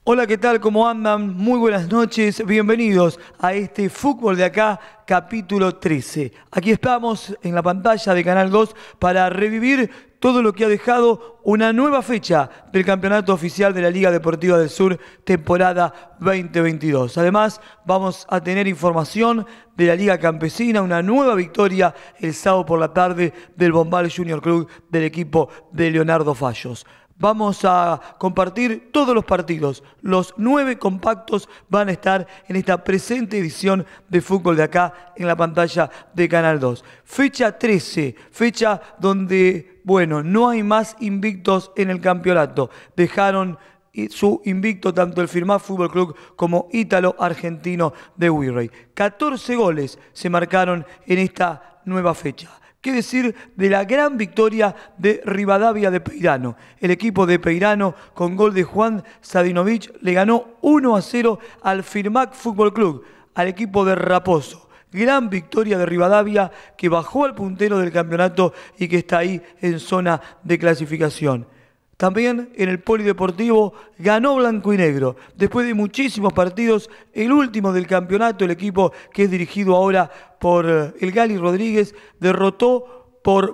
Hola, ¿qué tal? ¿Cómo andan? Muy buenas noches. Bienvenidos a este Fútbol de Acá, capítulo 13. Aquí estamos en la pantalla de Canal 2 para revivir todo lo que ha dejado una nueva fecha del Campeonato Oficial de la Liga Deportiva del Sur, temporada 2022. Además, vamos a tener información de la Liga Campesina, una nueva victoria el sábado por la tarde del Bombal Junior Club del equipo de Leonardo Fallos. Vamos a compartir todos los partidos. Los 9 compactos van a estar en esta presente edición de Fútbol de Acá en la pantalla de Canal 2. Fecha 13, fecha donde, no hay más invictos en el campeonato. Dejaron su invicto tanto el Firmat Fútbol Club como Ítalo Argentino de Wirrey. 14 goles se marcaron en esta nueva fecha. ¿Qué decir de la gran victoria de Rivadavia de Peirano? El equipo de Peirano, con gol de Juan Sadinovich, le ganó 1-0 al Firmat Fútbol Club, al equipo de Raposo. Gran victoria de Rivadavia, que bajó al puntero del campeonato y que está ahí en zona de clasificación. También en el Polideportivo ganó Blanco y Negro. Después de muchísimos partidos, el último del campeonato, el equipo que es dirigido ahora por el Gali Rodríguez, derrotó por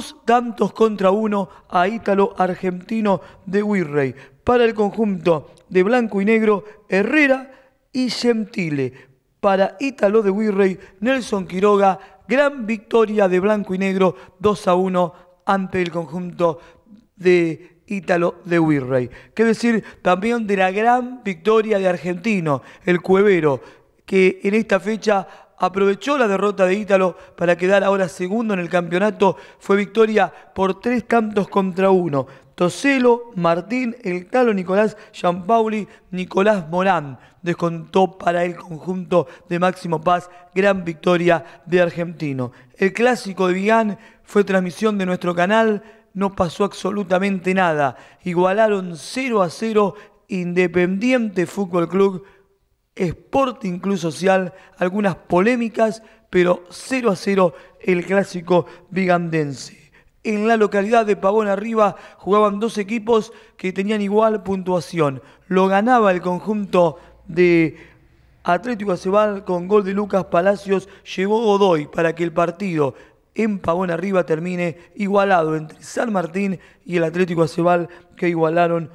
2-1 a Ítalo Argentino de Wirrey. Para el conjunto de Blanco y Negro, Herrera y Gentile. Para Ítalo de Wirrey, Nelson Quiroga. Gran victoria de Blanco y Negro, 2-1 ante el conjunto de Ítalo de Wirrey. Qué decir también de la gran victoria de Argentino, el Cuevero, que en esta fecha aprovechó la derrota de Ítalo para quedar ahora segundo en el campeonato. Fue victoria por 3-1. Toselo, Martín, el Talo Nicolás, Gianpauli, Nicolás Morán descontó para el conjunto de Máximo Paz. Gran victoria de Argentino. El clásico de Vigán fue transmisión de nuestro canal. No pasó absolutamente nada. Igualaron 0-0 Independiente Fútbol Club, Sporting Club Social, algunas polémicas, pero 0-0 el clásico vigandense. En la localidad de Pavón Arriba jugaban dos equipos que tenían igual puntuación. Lo ganaba el conjunto de Atlético Acebal con gol de Lucas Palacios. Llegó Godoy para que el partido en Pavón Arriba termine igualado entre San Martín y el Atlético Acebal, que igualaron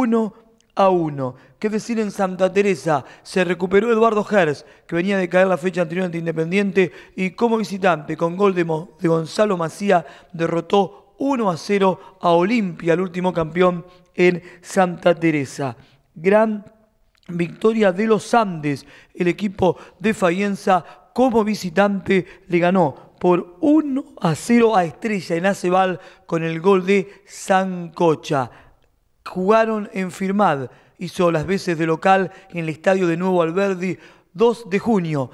1-1. ¿Qué decir en Santa Teresa? Se recuperó Eduardo Gers, que venía de caer la fecha anterior ante Independiente, y como visitante, con gol de Gonzalo Macía, derrotó 1-0 a Olimpia, el último campeón en Santa Teresa. Gran victoria de los Andes. El equipo de Faenza, como visitante, le ganó por 1-0 a Estrella en Acebal con el gol de Sancocha. Jugaron en Firmat, hizo las veces de local en el estadio de Nuevo Alberdi. 2 de junio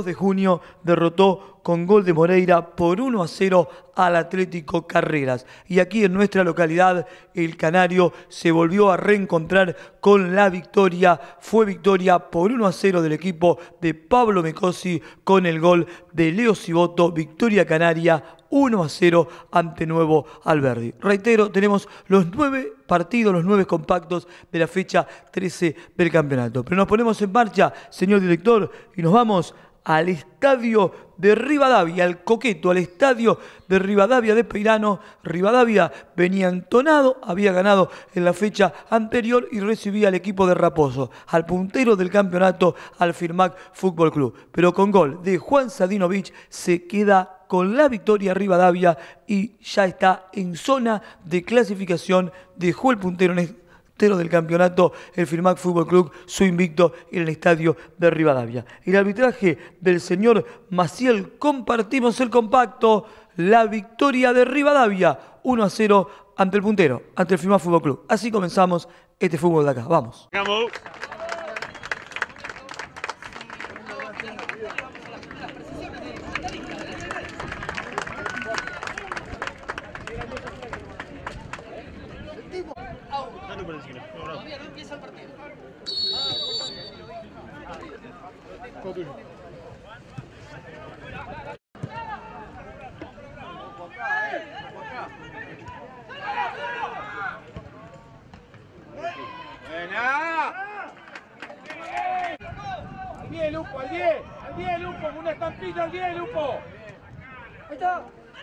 derrotó con gol de Moreira por 1-0 al Atlético Carreras. Y aquí en nuestra localidad, el Canario se volvió a reencontrar con la victoria. Fue victoria por 1-0 del equipo de Pablo Mecosi con el gol de Leo Ciboto. Victoria canaria 1-0 ante Nuevo Alberdi. Reitero, tenemos los 9 partidos, los 9 compactos de la fecha 13 del campeonato. Pero nos ponemos en marcha, señor director, y nos vamos al estadio de Rivadavia, al coqueto, al estadio de Rivadavia de Peirano. Rivadavia venía entonado, había ganado en la fecha anterior y recibía al equipo de Raposo, al puntero del campeonato, al Firmat Fútbol Club. Pero con gol de Juan Sadinovich se queda con la victoria Rivadavia y ya está en zona de clasificación. Dejó el puntero del campeonato, el Firmat Fútbol Club, su invicto en el estadio de Rivadavia. El arbitraje del señor Maciel. Compartimos el compacto. La victoria de Rivadavia 1-0 ante el puntero, ante el Firmat Fútbol Club. Así comenzamos este fútbol de acá. Vamos. Vamos. Todavía no empieza el partido. Buena. Lupo, al 10, Lupo, con una estampilla al 10, Lupo. Ahí está.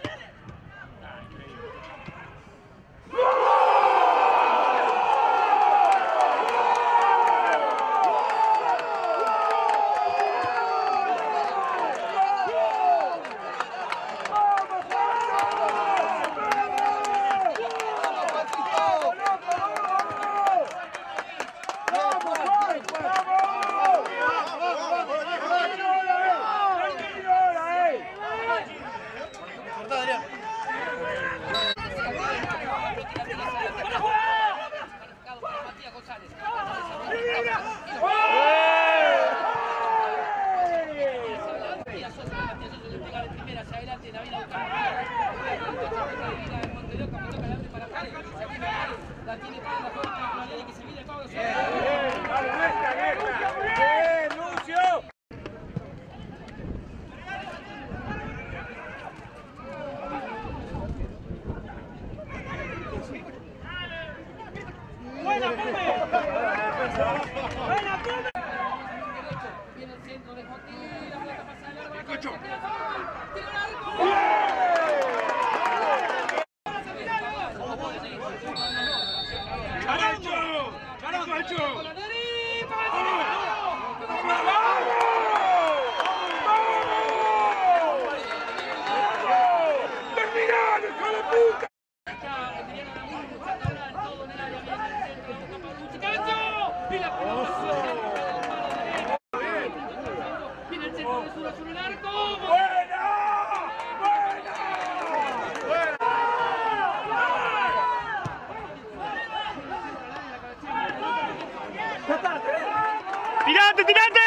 Viene el centro de Joaquín, la pelota pasa al largo, la tira ¡Tirate, tirate!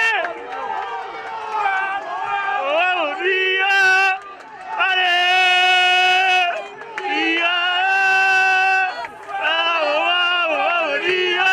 ¡Vamos, Riga! ¡Vale! ¡Riga! ¡Vamos, vamos, vamos, Riga!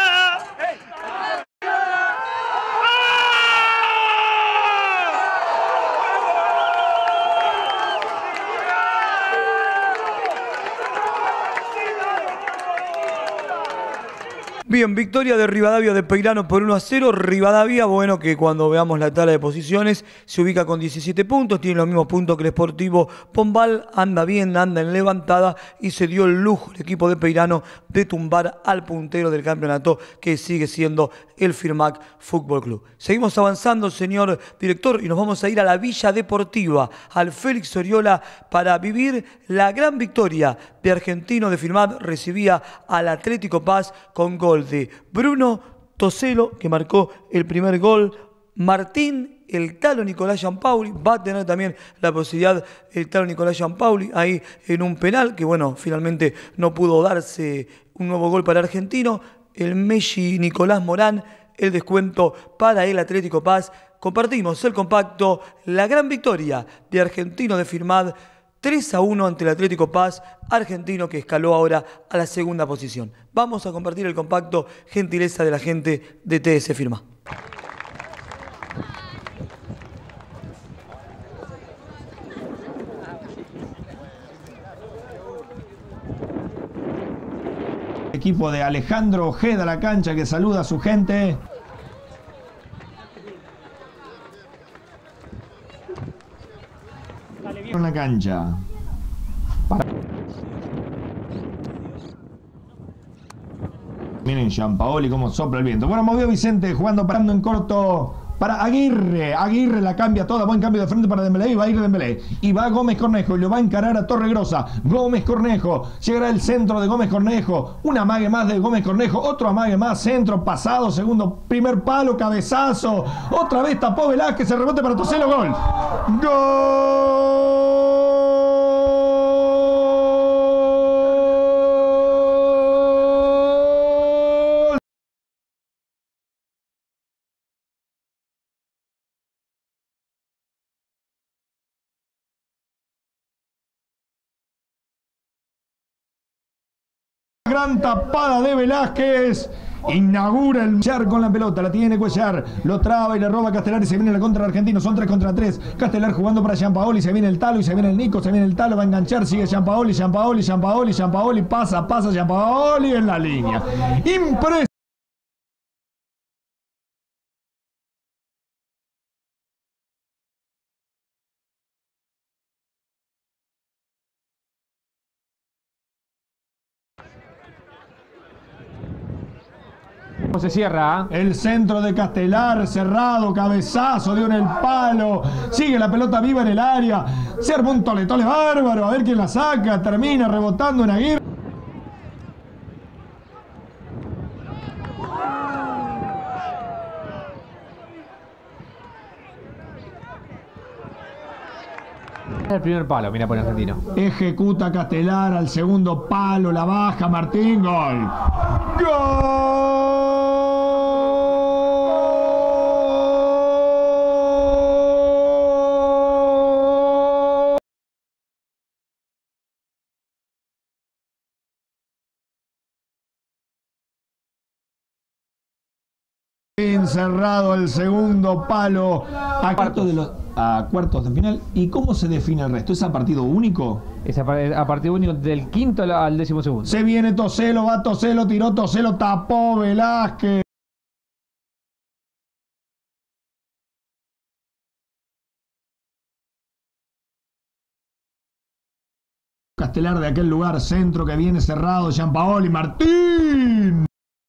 Bien, victoria de Rivadavia de Peirano por 1-0. Rivadavia, bueno, que cuando veamos la tabla de posiciones se ubica con 17 puntos, tiene los mismos puntos que el Sportivo Pombal, anda bien, anda en levantada y se dio el lujo el equipo de Peirano de tumbar al puntero del campeonato que sigue siendo el Firmac Fútbol Club. Seguimos avanzando, señor director, y nos vamos a ir a la Villa Deportiva, al Félix Oriola, para vivir la gran victoria de Argentino de Firmat. Recibía al Atlético Paz con gol de Bruno Toselo, que marcó el primer gol. Martín, el Talo Nicolás Giampaoli, va a tener también la posibilidad el Talo Nicolás Giampaoli ahí en un penal, que bueno, finalmente no pudo darse un nuevo gol para Argentino. El Messi Nicolás Morán, el descuento para el Atlético Paz. Compartimos el compacto, la gran victoria de Argentino de Firmat, 3-1 ante el Atlético Paz, Argentino que escaló ahora a la segunda posición. Vamos a compartir el compacto, gentileza de la gente de TS Firmat. Equipo de Alejandro Ojeda, la cancha, que saluda a su gente. En la cancha. Miren Giampaoli cómo sopla el viento. Bueno, movió Vicente jugando, parando en corto para Aguirre. Aguirre la cambia toda. Buen cambio de frente para Dembélé. Y va a ir Dembélé. Y va Gómez Cornejo. Y lo va a encarar a Torregrosa. Gómez Cornejo. Llegará el centro de Gómez Cornejo. Un amague más de Gómez Cornejo. Otro amague más. Centro pasado. Segundo. Primer palo. Cabezazo. Otra vez tapó Velázquez. El rebote para Toselo. Gol. ¡Gol! Gran tapada de Velázquez. Inaugura el Cuellar con la pelota, la tiene Cuellar, lo traba y le roba a Castelar y se viene la contra argentino, son 3 contra 3. Castelar jugando para Giampaoli, se viene el Talo y se viene el Nico, se viene el Talo, va a enganchar, sigue Giampaoli, pasa Giampaoli en la línea. Impresionante. ¿Cómo se cierra? El centro de Castelar, cerrado, cabezazo, dio en el palo. Sigue la pelota viva en el área. Se armó un tole bárbaro. A ver quién la saca. Termina rebotando en Aguirre. El primer palo, mira por el argentino. Ejecuta Castelar al segundo palo. La baja Martín. Gol. Cerrado el segundo palo a cuartos de final. ¿Y cómo se define el resto? ¿Es a partido único? Es a partido único del quinto al 12º. Se viene Toselo, va Toselo, tiró Toselo, tapó Velázquez. Castelar de aquel lugar, centro que viene cerrado, Gianpaoli, Martín.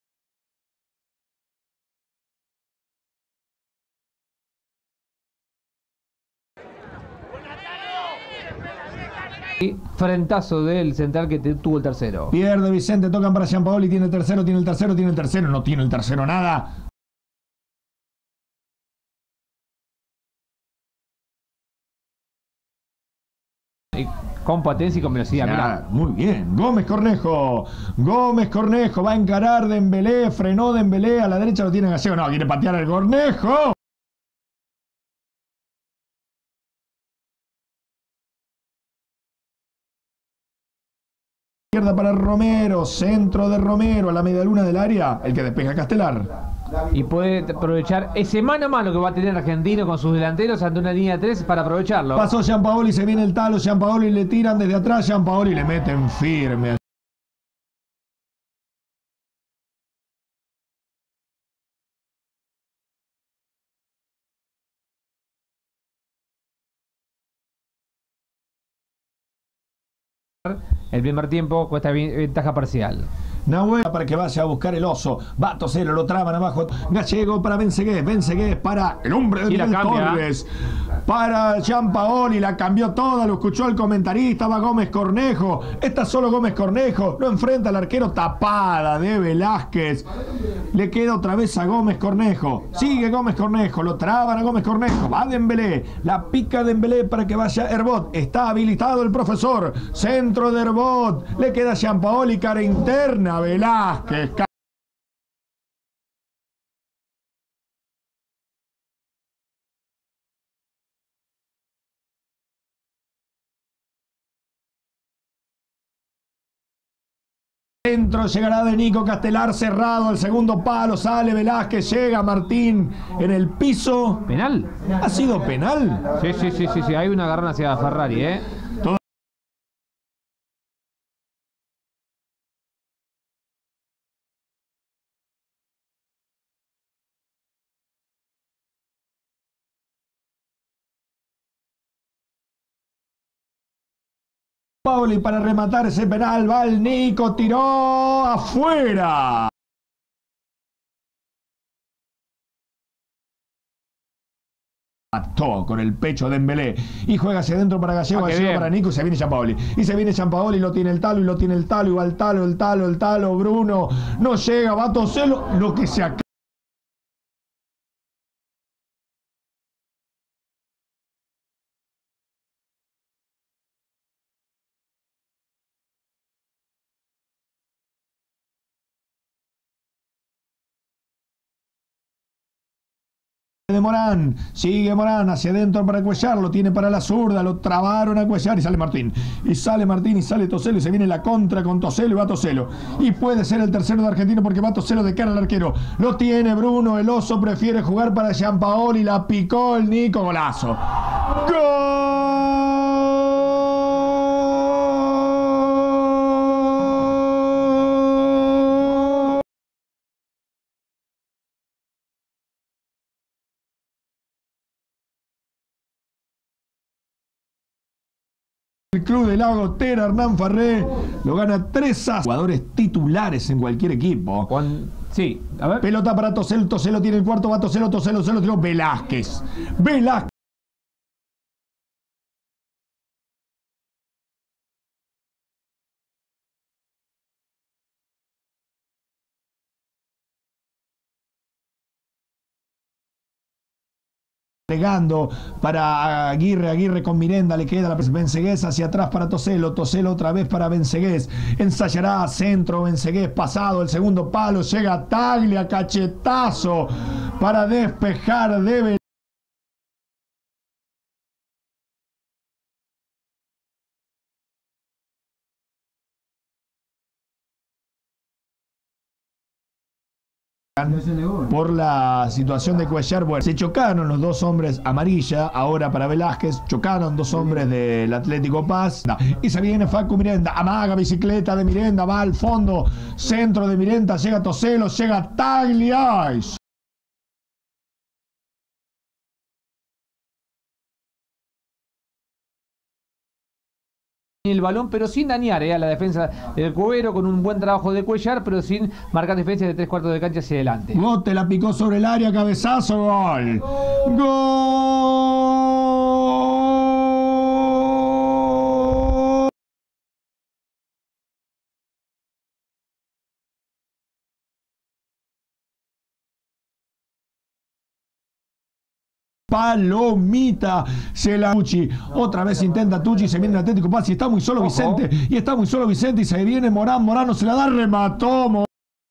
Frentazo del central que tuvo el tercero. Pierde Vicente, tocan para Gianpaoli, tiene el tercero, no tiene el tercero nada. Con potencia y con velocidad, mirá. Muy bien, Gómez Cornejo va a encarar Dembélé, frenó Dembélé, a la derecha lo tiene Gallego, no, quiere patear el Cornejo. Izquierda para Romero, centro de Romero a la medialuna del área, el que despeja Castelar. Y puede aprovechar ese mano a mano que va a tener Argentino con sus delanteros ante una línea de 3 para aprovecharlo. Pasó Gianpaoli, se viene el talo, Gianpaoli le tiran desde atrás, Gianpaoli le meten firme. El primer tiempo cuesta ventaja parcial. Nahuel para que vaya a buscar el oso. Va Toselo, lo traban abajo. Gallego para Benzegués para el hombre de Miguel Torres. Para Gianpaoli, la cambió toda, lo escuchó el comentarista. Va Gómez Cornejo. Está solo Gómez Cornejo. Lo enfrenta al arquero, tapada de Velázquez. Le queda otra vez a Gómez Cornejo. Sigue Gómez Cornejo, lo traban a Gómez Cornejo. Va Dembélé, la pica Dembélé para que vaya Herbot. Está habilitado el profesor. Centro de Herbot. Le queda Gianpaoli, cara interna. Velázquez. Centro llegará de Nico Castelar, cerrado el segundo palo, sale Velázquez, llega Martín en el piso. ¿Penal? ¿Ha sido penal? Sí, hay un agarrón hacia Ferrari, Pauli para rematar ese penal, va el Nico, tiró afuera. Mató con el pecho de Dembélé y juega hacia adentro para Gallego, Gallego para Nico y se viene Gianpaoli. Y se viene Gianpaoli, lo tiene el talo y va el talo, Bruno, no llega, va Toselo, lo que se acaba. De Morán, sigue Morán hacia adentro para Cuellar, lo tiene para la zurda, lo trabaron a Cuellar y sale Martín y sale Toselo y se viene la contra con Toselo y va Toselo y puede ser el tercero de Argentino porque va Toselo de cara al arquero, lo tiene Bruno, el oso prefiere jugar para Gianpaoli, la picó el Nico, golazo. ¡Gol! El club de la Gotera, Hernán Farré, lo gana 3-0. Jugadores titulares en cualquier equipo. Sí, a ver. Pelota para Toselo, Toselo tiene el cuarto, va Toselo, Toselo, Toselo, tiró Velázquez. Velázquez. Pegando para Aguirre, Aguirre con Mirenda, le queda la Bencegués hacia atrás para Toselo, Toselo otra vez para Bencegués, ensayará centro, Bencegués pasado el segundo palo, llega Taglia, cachetazo para despejar de por la situación de Cuellar. Bueno, se chocaron los dos hombres amarilla, ahora para Velázquez, chocaron dos hombres del Atlético Paz, y se viene Facu Mirenda, amaga bicicleta de Mirenda, va al fondo, centro de Mirenda, llega Toselo, llega Taglia. El balón, pero sin dañar a la defensa del Cubero, con un buen trabajo de Cuellar, pero sin marcar diferencia de 3/4 de cancha hacia adelante. Gote la picó sobre el área, cabezazo, gol. ¡Gol! Palomita, se la Tucci, otra vez intenta Tucci, se viene el Atlético Paz y está muy solo Vicente, y se viene Morán, Morano se la da, remató.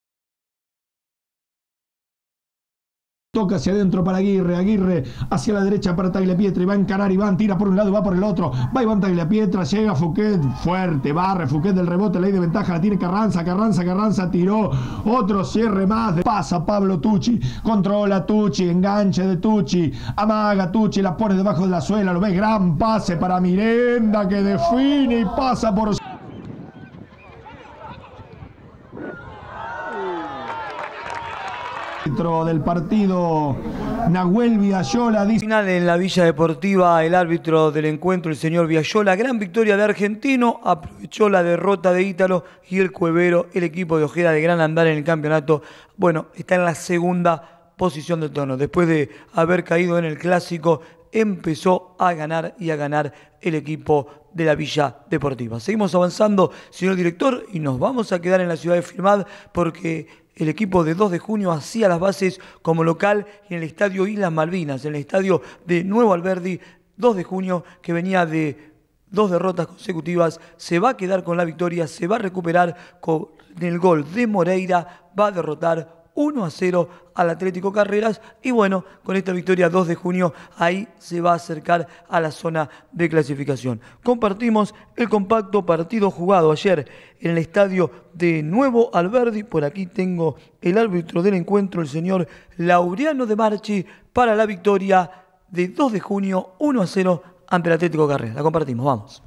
Toca hacia adentro para Aguirre, Aguirre hacia la derecha para Tagliapietra, y va a encarar Iván, tira por un lado y va por el otro, va Iván Tagliapietra, llega Fouquet, fuerte, barre, Fouquet del rebote, ley de ventaja, la tiene Carranza, Carranza tiró, otro cierre más, pasa Pablo Tucci, controla Tucci, enganche de Tucci, amaga Tucci, la pone debajo de la suela, lo ve, gran pase para Mirenda que define y pasa por... del partido, Nahuel Villayola dice... Final en la Villa Deportiva, el árbitro del encuentro, el señor Villayola, gran victoria de Argentino, aprovechó la derrota de Ítalo y el Cuevero, el equipo de Ojeda de gran andar en el campeonato, bueno, está en la segunda posición del torneo, después de haber caído en el clásico, empezó a ganar y a ganar el equipo de la Villa Deportiva. Seguimos avanzando, señor director, y nos vamos a quedar en la ciudad de Firmat porque el equipo de 2 de junio hacía las bases como local en el estadio Islas Malvinas, en el estadio de Nuevo Alberdi. 2 de junio, que venía de 2 derrotas consecutivas, se va a quedar con la victoria, se va a recuperar con el gol de Moreira, va a derrotar 1-0 al Atlético Carreras y bueno, con esta victoria 2 de junio ahí se va a acercar a la zona de clasificación. Compartimos el compacto partido jugado ayer en el estadio de Nuevo Alberdi. Por aquí tengo el árbitro del encuentro, el señor Laureano de Marchi, para la victoria de 2 de junio 1-0 ante el Atlético Carreras. La compartimos, vamos.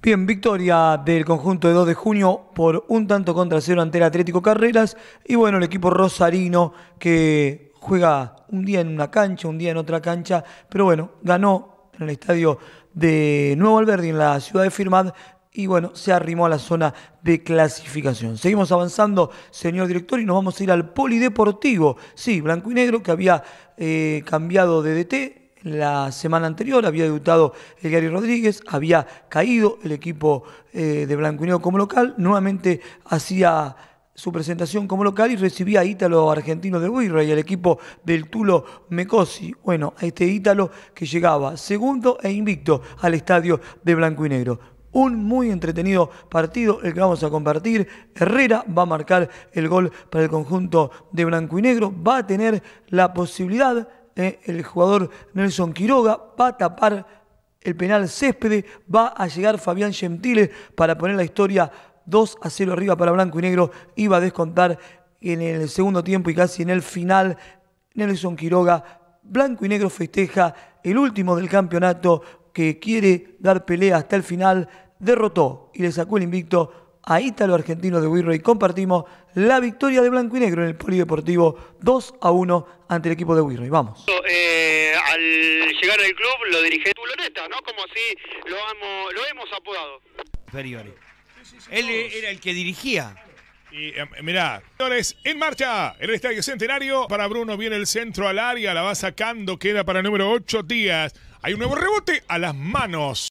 Bien, victoria del conjunto de 2 de junio por 1-0 ante el Atlético Carreras. Y bueno, el equipo rosarino que juega un día en una cancha, un día en otra cancha, pero bueno, ganó en el estadio de Nuevo Alberdi en la ciudad de Firmat y bueno, se arrimó a la zona de clasificación. Seguimos avanzando, señor director, y nos vamos a ir al Polideportivo. Sí, blanco y negro, que había cambiado de DT la semana anterior, había debutado el Gary Rodríguez, había caído el equipo de blanco y negro como local, nuevamente hacía su presentación como local y recibía a Ítalo Argentino de Wirrey, el equipo del Tulo Mecosi. Bueno, a este Ítalo que llegaba segundo e invicto al estadio de blanco y negro. Un muy entretenido partido el que vamos a compartir. Herrera va a marcar el gol para el conjunto de blanco y negro. Va a tener la posibilidad, el jugador Nelson Quiroga va a tapar el penal Céspedes. Va a llegar Fabián Gentile para poner la historia 2-0 arriba para blanco y negro. Iba a descontar en el segundo tiempo y casi en el final Nelson Quiroga. Blanco y negro festeja el último del campeonato, que quiere dar pelea hasta el final. Derrotó y le sacó el invicto a Ítalo Argentino de Wirrey. Compartimos la victoria de blanco y negro en el Polideportivo 2-1 ante el equipo de Wirrey. Vamos. Al llegar al club lo dirige Tuloneta, ¿no? Como así lo hemos apodado. Inferiores. Él era el que dirigía. Y mirá, señores, en marcha el Estadio Centenario. Para Bruno viene el centro al área, la va sacando, queda para el número 8 Díaz. Hay un nuevo rebote a las manos.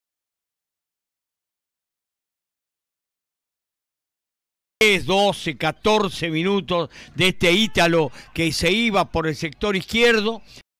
12, 14 minutos de este Ítalo que se iba por el sector izquierdo.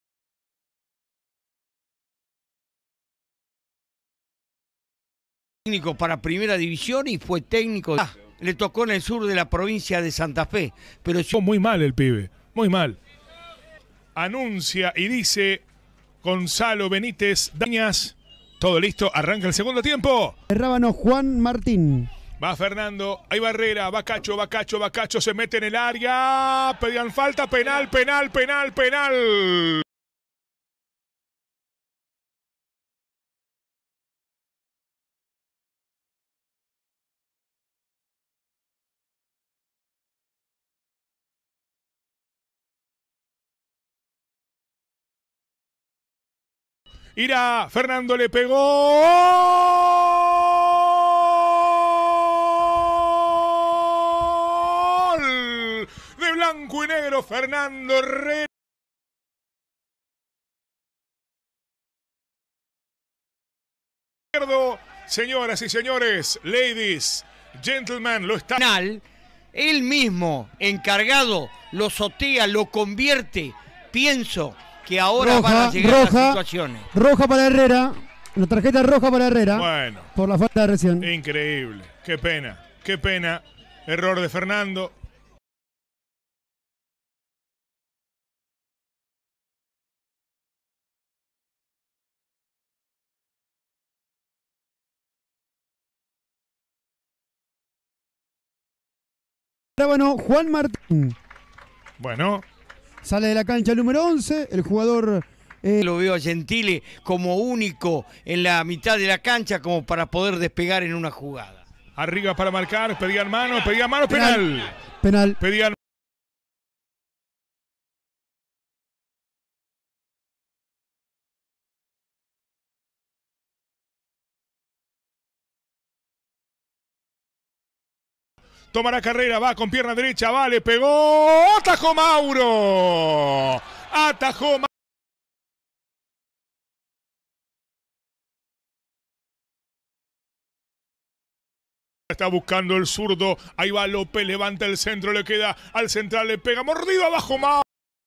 Técnico para Primera División y fue técnico. Le tocó en el sur de la provincia de Santa Fe. Pero muy mal el pibe, muy mal. Anuncia y dice Gonzalo Benítez Dañas. Todo listo, arranca el segundo tiempo. Rábano Juan Martín. Va Fernando, hay Barrera, va Cacho, se mete en el área. Pedían falta, penal. Irá, Fernando le pegó. De blanco y negro, Fernando Herrera. Señoras y señores, ladies, gentlemen, lo está. Él mismo, encargado, lo sotea, lo convierte. Pienso que ahora van a llegar las situaciones. Roja para Herrera. La tarjeta roja para Herrera. Bueno. Por la falta de recién. Increíble. Qué pena. Error de Fernando. Rábano Juan Martín. Bueno. Sale de la cancha el número 11, el jugador... Lo veo a Gentile como único en la mitad de la cancha como para poder despegar en una jugada. Arriba para marcar, pedían mano, penal. Pedían. Toma la carrera, va con pierna derecha, va, le pegó. Atajó Mauro. Está buscando el zurdo. Ahí va López, levanta el centro, le queda al central, le pega. Mordido abajo, Mauro.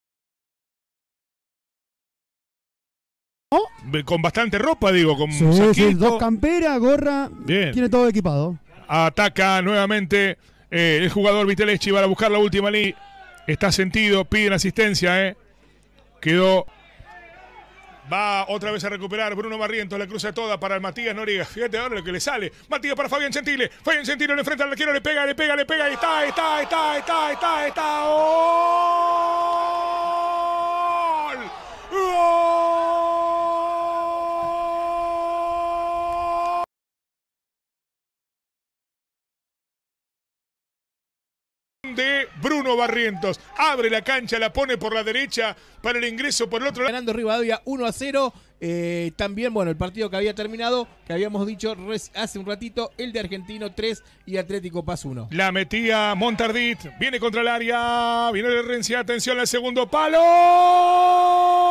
Con bastante ropa, digo, con sí, 2 camperas, gorra. Bien. Tiene todo equipado. Ataca nuevamente el jugador Vitelechi. Va a buscar la última línea. Está sentido, piden asistencia. Quedó. Va otra vez a recuperar Bruno Barrientos, la cruza toda para el Matías Noriega. Fíjate ahora lo que le sale. Matías para Fabián Gentile. Fabián Gentile le enfrenta al arquero, le pega. Y está. ¡Gol! Barrientos. Abre la cancha, la pone por la derecha para el ingreso por el otro lado. Ganando Rivadavia 1-0. También, bueno, el partido que había terminado, que habíamos dicho hace un ratito, el de Argentino 3 y Atlético Paz 1. La metía Montardit, viene contra el área, viene el Rencia, atención al segundo palo.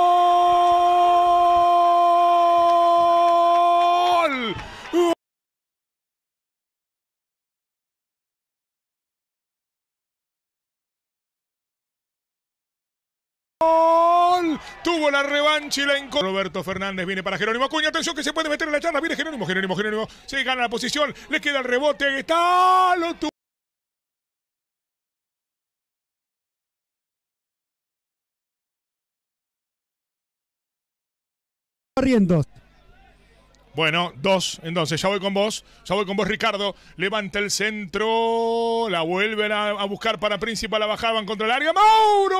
Tuvo la revancha y la encontró. Roberto Fernández viene para Jerónimo Acuña. Atención que se puede meter en la charla. Viene Jerónimo. Se gana la posición. Le queda el rebote. Ahí está. Lo tuvo. Barrientos. Bueno, 2, entonces ya voy con vos, Ricardo, levanta el centro, la vuelven a buscar para Príncipe, la bajaban contra el área, Mauro.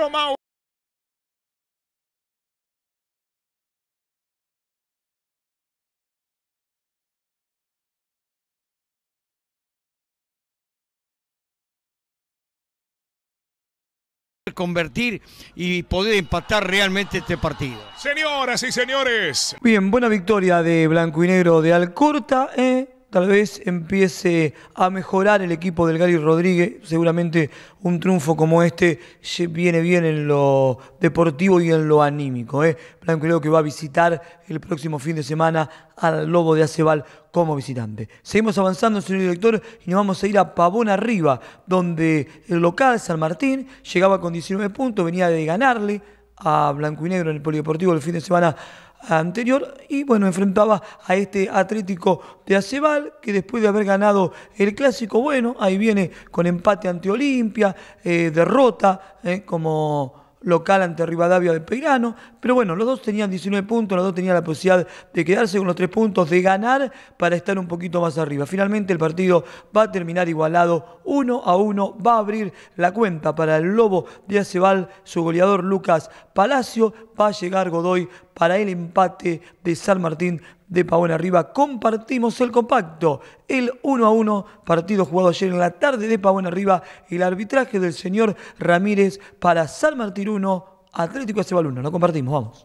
Convertir y poder empatar realmente este partido. Señoras y señores. Bien, buena victoria de Blanco y Negro de Alcorta. Tal vez empiece a mejorar el equipo del Gary Rodríguez. Seguramente un triunfo como este viene bien en lo deportivo y en lo anímico. Blanco y Negro que va a visitar el próximo fin de semana al Lobo de Acebal como visitante. Seguimos avanzando, señor director, y nos vamos a ir a Pavón Arriba, donde el local San Martín llegaba con 19 puntos, venía de ganarle a Blanco y Negro en el Polideportivo el fin de semana anterior y bueno, enfrentaba a este Atlético de Acebal que después de haber ganado el clásico, bueno, ahí viene con empate ante Olimpia, derrota como local ante Rivadavia de Peirano, pero bueno, los dos tenían 19 puntos, los dos tenían la posibilidad de quedarse con los 3 puntos, de ganar para estar un poquito más arriba. Finalmente el partido va a terminar igualado 1-1, va a abrir la cuenta para el Lobo de Acebal, su goleador Lucas Palacio, va a llegar Godoy para el empate de San Martín de Pavón Arriba. Compartimos el compacto, el 1-1, partido jugado ayer en la tarde de Pavón Arriba, el arbitraje del señor Ramírez para San Martín 1, Atlético Acebal 1. Lo compartimos, vamos.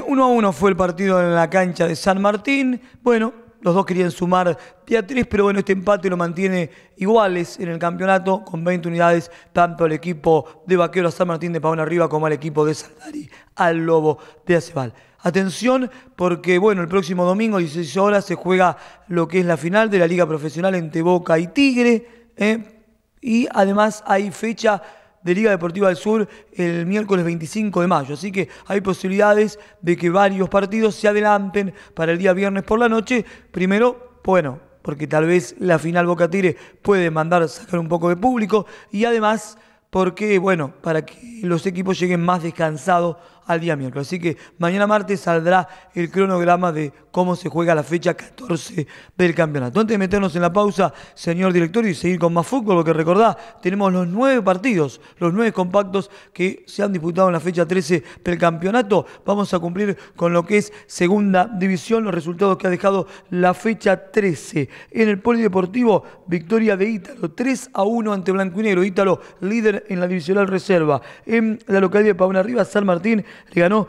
1-1 fue el partido en la cancha de San Martín. Bueno, los dos querían sumar día 3, pero bueno, este empate lo mantiene iguales en el campeonato con 20 unidades, tanto el equipo de Vaqueros San Martín de Pavón Arriba como el equipo de Saldari al Lobo de Aceval. Atención, porque bueno, el próximo domingo, 16 horas, se juega lo que es la final de la Liga Profesional entre Boca y Tigre, y además hay fecha de Liga Deportiva del Sur el miércoles 25 de mayo. Así que hay posibilidades de que varios partidos se adelanten para el día viernes por la noche. Primero, bueno, porque tal vez la final Boca Tigre puede mandar sacar un poco de público, y además porque, bueno, para que los equipos lleguen más descansados al día miércoles. Así que mañana martes saldrá el cronograma de cómo se juega la fecha 14 del campeonato. Antes de meternos en la pausa, señor director, y seguir con más fútbol, porque recordá, tenemos los 9 partidos, los 9 compactos que se han disputado en la fecha 13 del campeonato. Vamos a cumplir con lo que es segunda división, los resultados que ha dejado la fecha 13. En el polideportivo, victoria de Ítalo, 3-1 ante Blanco y Negro. Ítalo, líder en la divisional reserva. En la localidad de Pavón Arriba, San Martín le ganó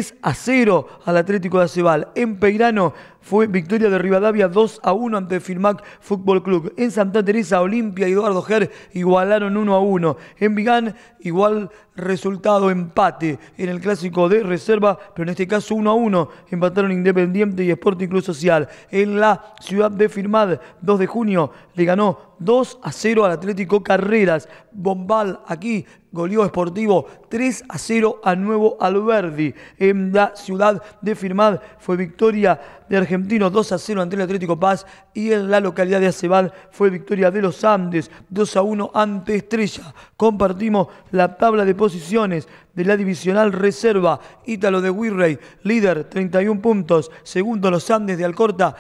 3-0 al Atlético de Aceval. En Peirano fue victoria de Rivadavia 2-1 ante Firmac Fútbol Club. En Santa Teresa, Olimpia y Eduardo Ger igualaron 1-1. En Vigán, igual resultado, empate en el clásico de reserva, pero en este caso 1-1. Empataron Independiente y Sporting Club Social. En la ciudad de Firmad, 2 de junio, le ganó 2-0 al Atlético Carreras. Bombal, aquí goleó Sportivo 3-0 a Nuevo Alberdi. En la ciudad de Firmad fue victoria de Argentinos 2-0 ante el Atlético Paz, y en la localidad de Aceval fue victoria de los Andes 2-1 ante Estrella. Compartimos la tabla de posiciones de la divisional reserva. Ítalo de Wirrey, líder, 31 puntos. Segundo, los Andes de Alcorta,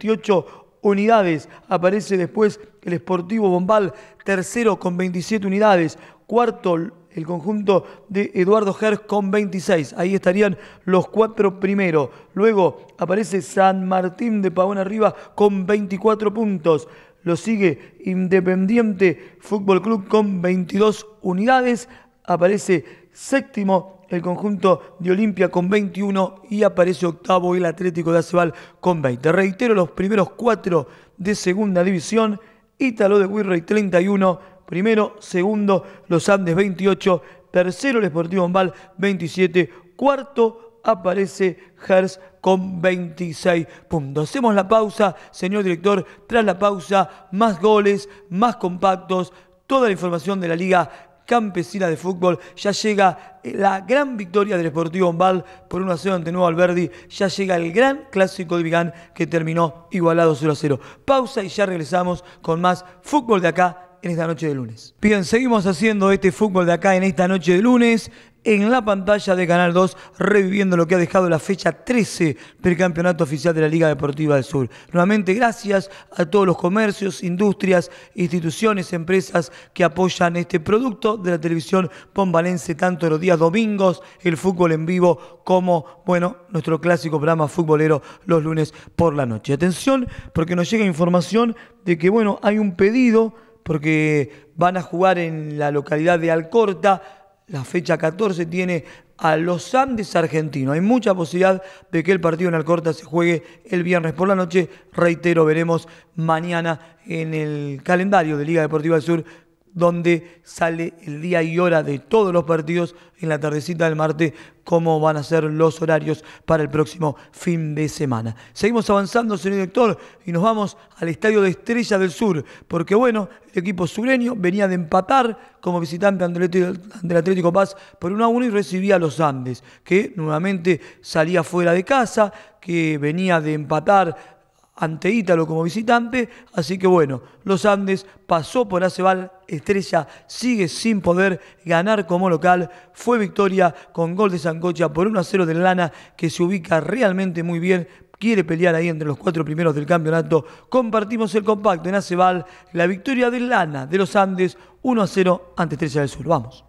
28 unidades. Aparece después el Sportivo Bombal, tercero con 27 unidades. Cuarto, el conjunto de Eduardo Ger con 26. Ahí estarían los 4 primeros. Luego aparece San Martín de Pavón Arriba con 24 puntos. Lo sigue Independiente Fútbol Club con 22 unidades. Aparece séptimo el conjunto de Olimpia con 21, y aparece octavo el Atlético de Aceval con 20. Reitero, los primeros 4 de segunda división: Ítalo de Wirrey 31, primero, segundo los Andes 28, tercero el Sportivo Bombal 27, cuarto aparece Gers con 26 puntos. Hacemos la pausa, señor director. Tras la pausa, más goles, más compactos, toda la información de la Liga Campesina de Fútbol. Ya llega la gran victoria del Sportivo Bombal por 1-0 ante Nuevo Alberdi. Ya llega el gran clásico de Vigán, que terminó igualado 0-0. Pausa y ya regresamos con más fútbol de acá en esta noche de lunes. Bien, seguimos haciendo este fútbol de acá en esta noche de lunes, en la pantalla de Canal 2, reviviendo lo que ha dejado la fecha 13 del campeonato oficial de la Liga Deportiva del Sur. Nuevamente, gracias a todos los comercios, industrias, instituciones, empresas que apoyan este producto de la televisión bombalense, tanto los días domingos, el fútbol en vivo, como, bueno, nuestro clásico programa futbolero los lunes por la noche. Atención, porque nos llega información de que, bueno, hay un pedido, porque van a jugar en la localidad de Alcorta. La fecha 14 tiene a los Andes argentinos. Hay mucha posibilidad de que el partido en Alcorta se juegue el viernes por la noche. Reitero, veremos mañana en el calendario de Liga Deportiva del Sur, donde sale el día y hora de todos los partidos en la tardecita del martes, cómo van a ser los horarios para el próximo fin de semana. Seguimos avanzando, señor director, y nos vamos al estadio de Estrella del Sur, porque bueno, el equipo sureño venía de empatar como visitante ante el Atlético Paz por 1-1 y recibía a los Andes, que nuevamente salía fuera de casa, que venía de empatar ante Ítalo como visitante. Así que bueno, los Andes pasó por Aceval. Estrella sigue sin poder ganar como local. Fue victoria con gol de Sancocha por 1-0 del Lana, que se ubica realmente muy bien. Quiere pelear ahí entre los 4 primeros del campeonato. Compartimos el compacto en Aceval. La victoria del Lana de los Andes 1-0 ante Estrella del Sur. Vamos.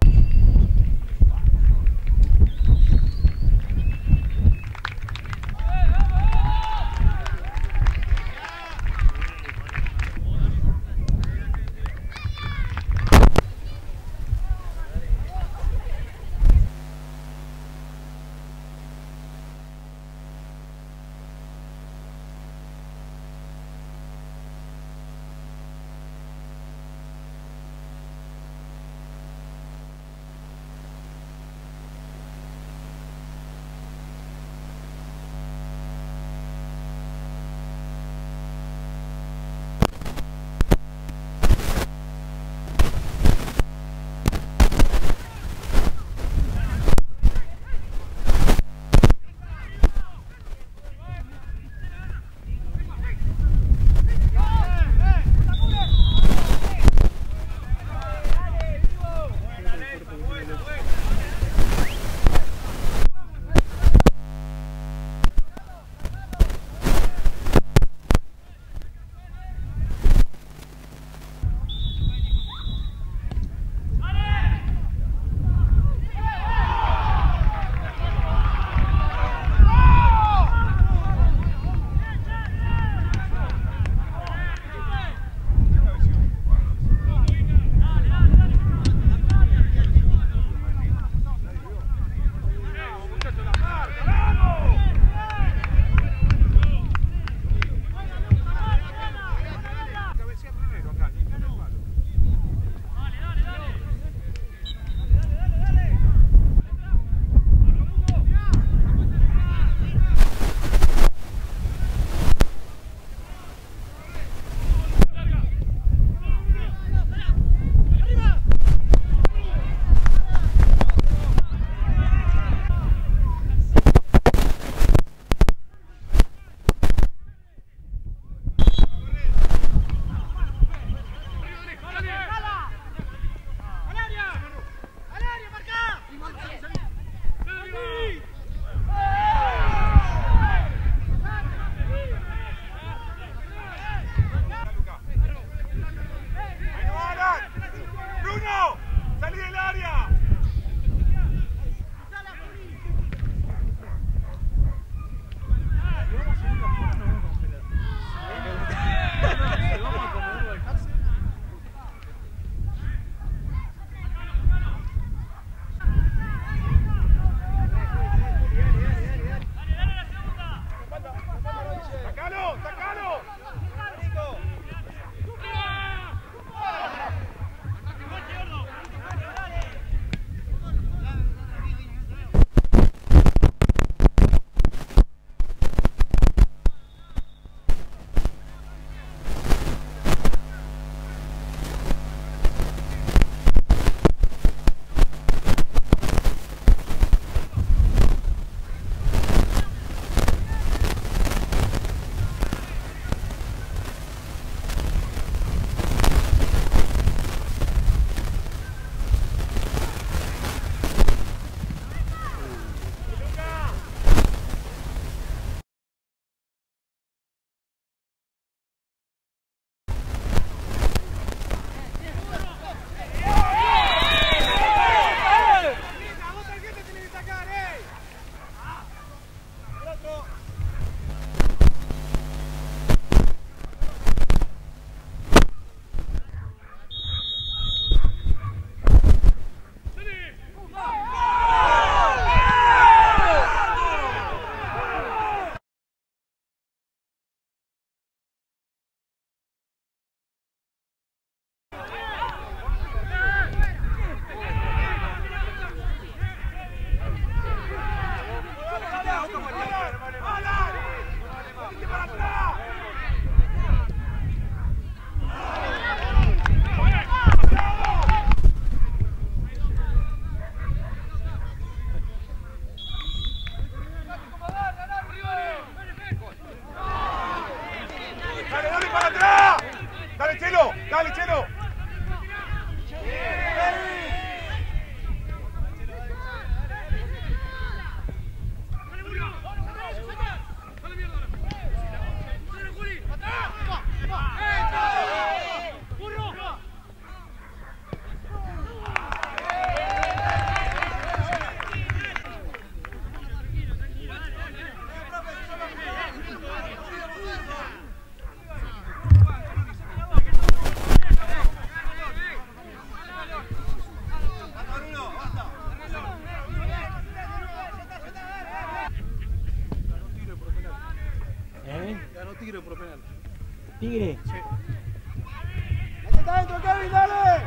Tigre por penal. Tigre. Sí. ¡Métete adentro, Kevin, dale!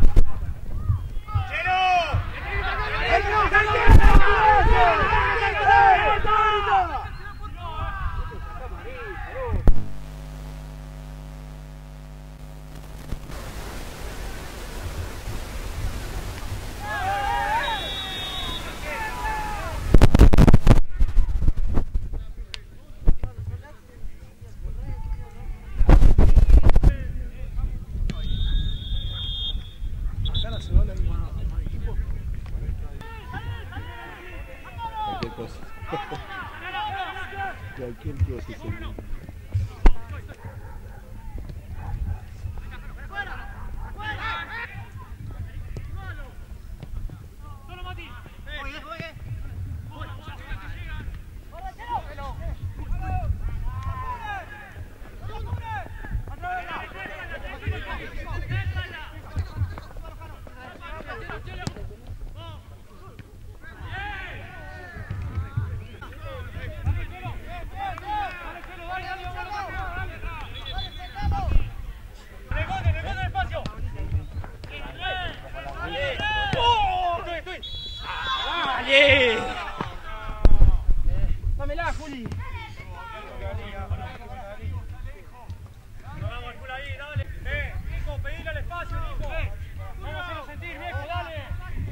Cualquier cosa. Cualquier cosa, seguro. Dámela, Juli. Nico, pedile al espacio, Nico. Vamos a hacerlo sentir, viejo, dale.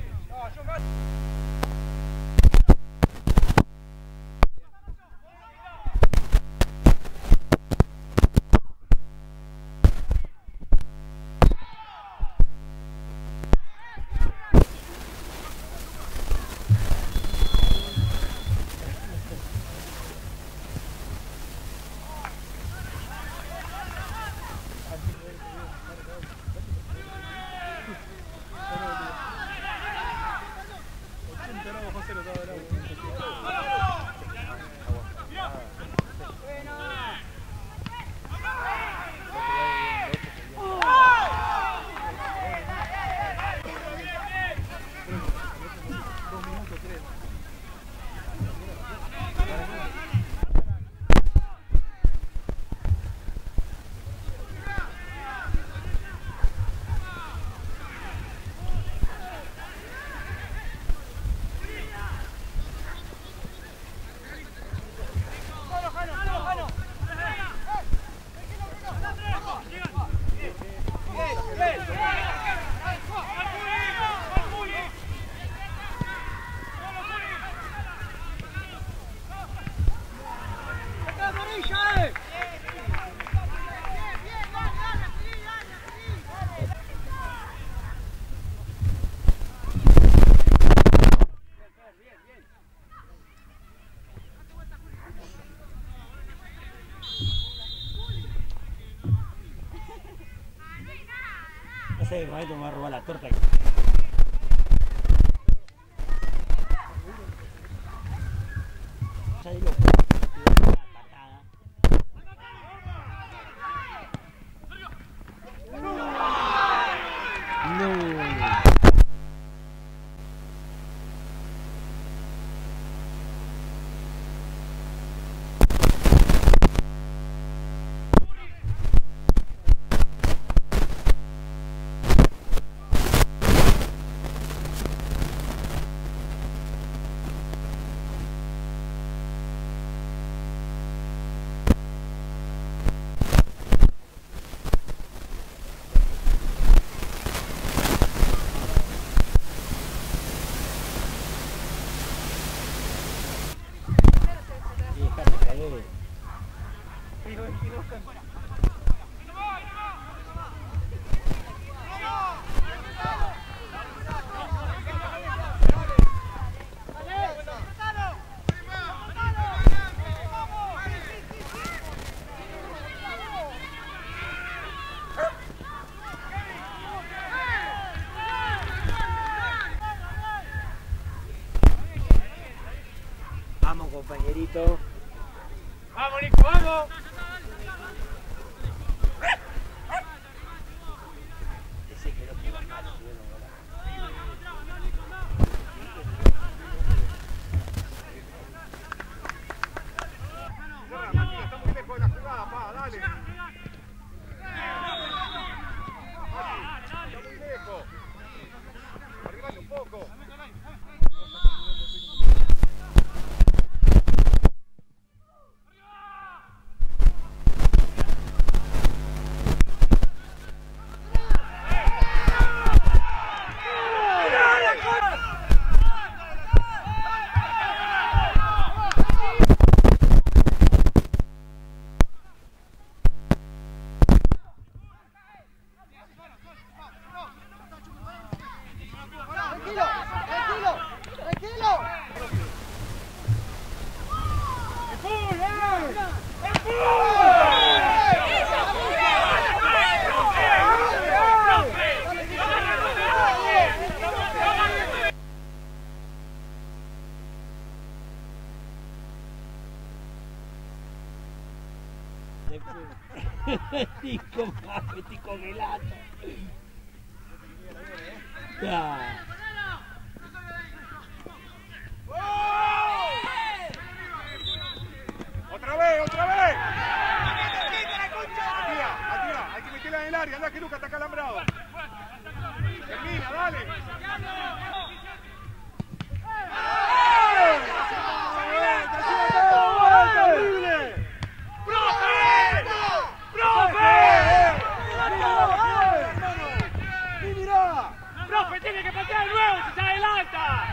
No sé, Maestro me va a robar la torta. Ya digo, Vamos, compañerito. Vamos, Nico, vamos. Está muy lejos de la jugada, pa. Metí con el hacha. Ya. ¡Otra vez, otra vez! Atira, hay que meterla en el área, anda que Lucas está acalambrado. Termina, dale. ¡Profe, tiene que patear de nuevo si se adelanta!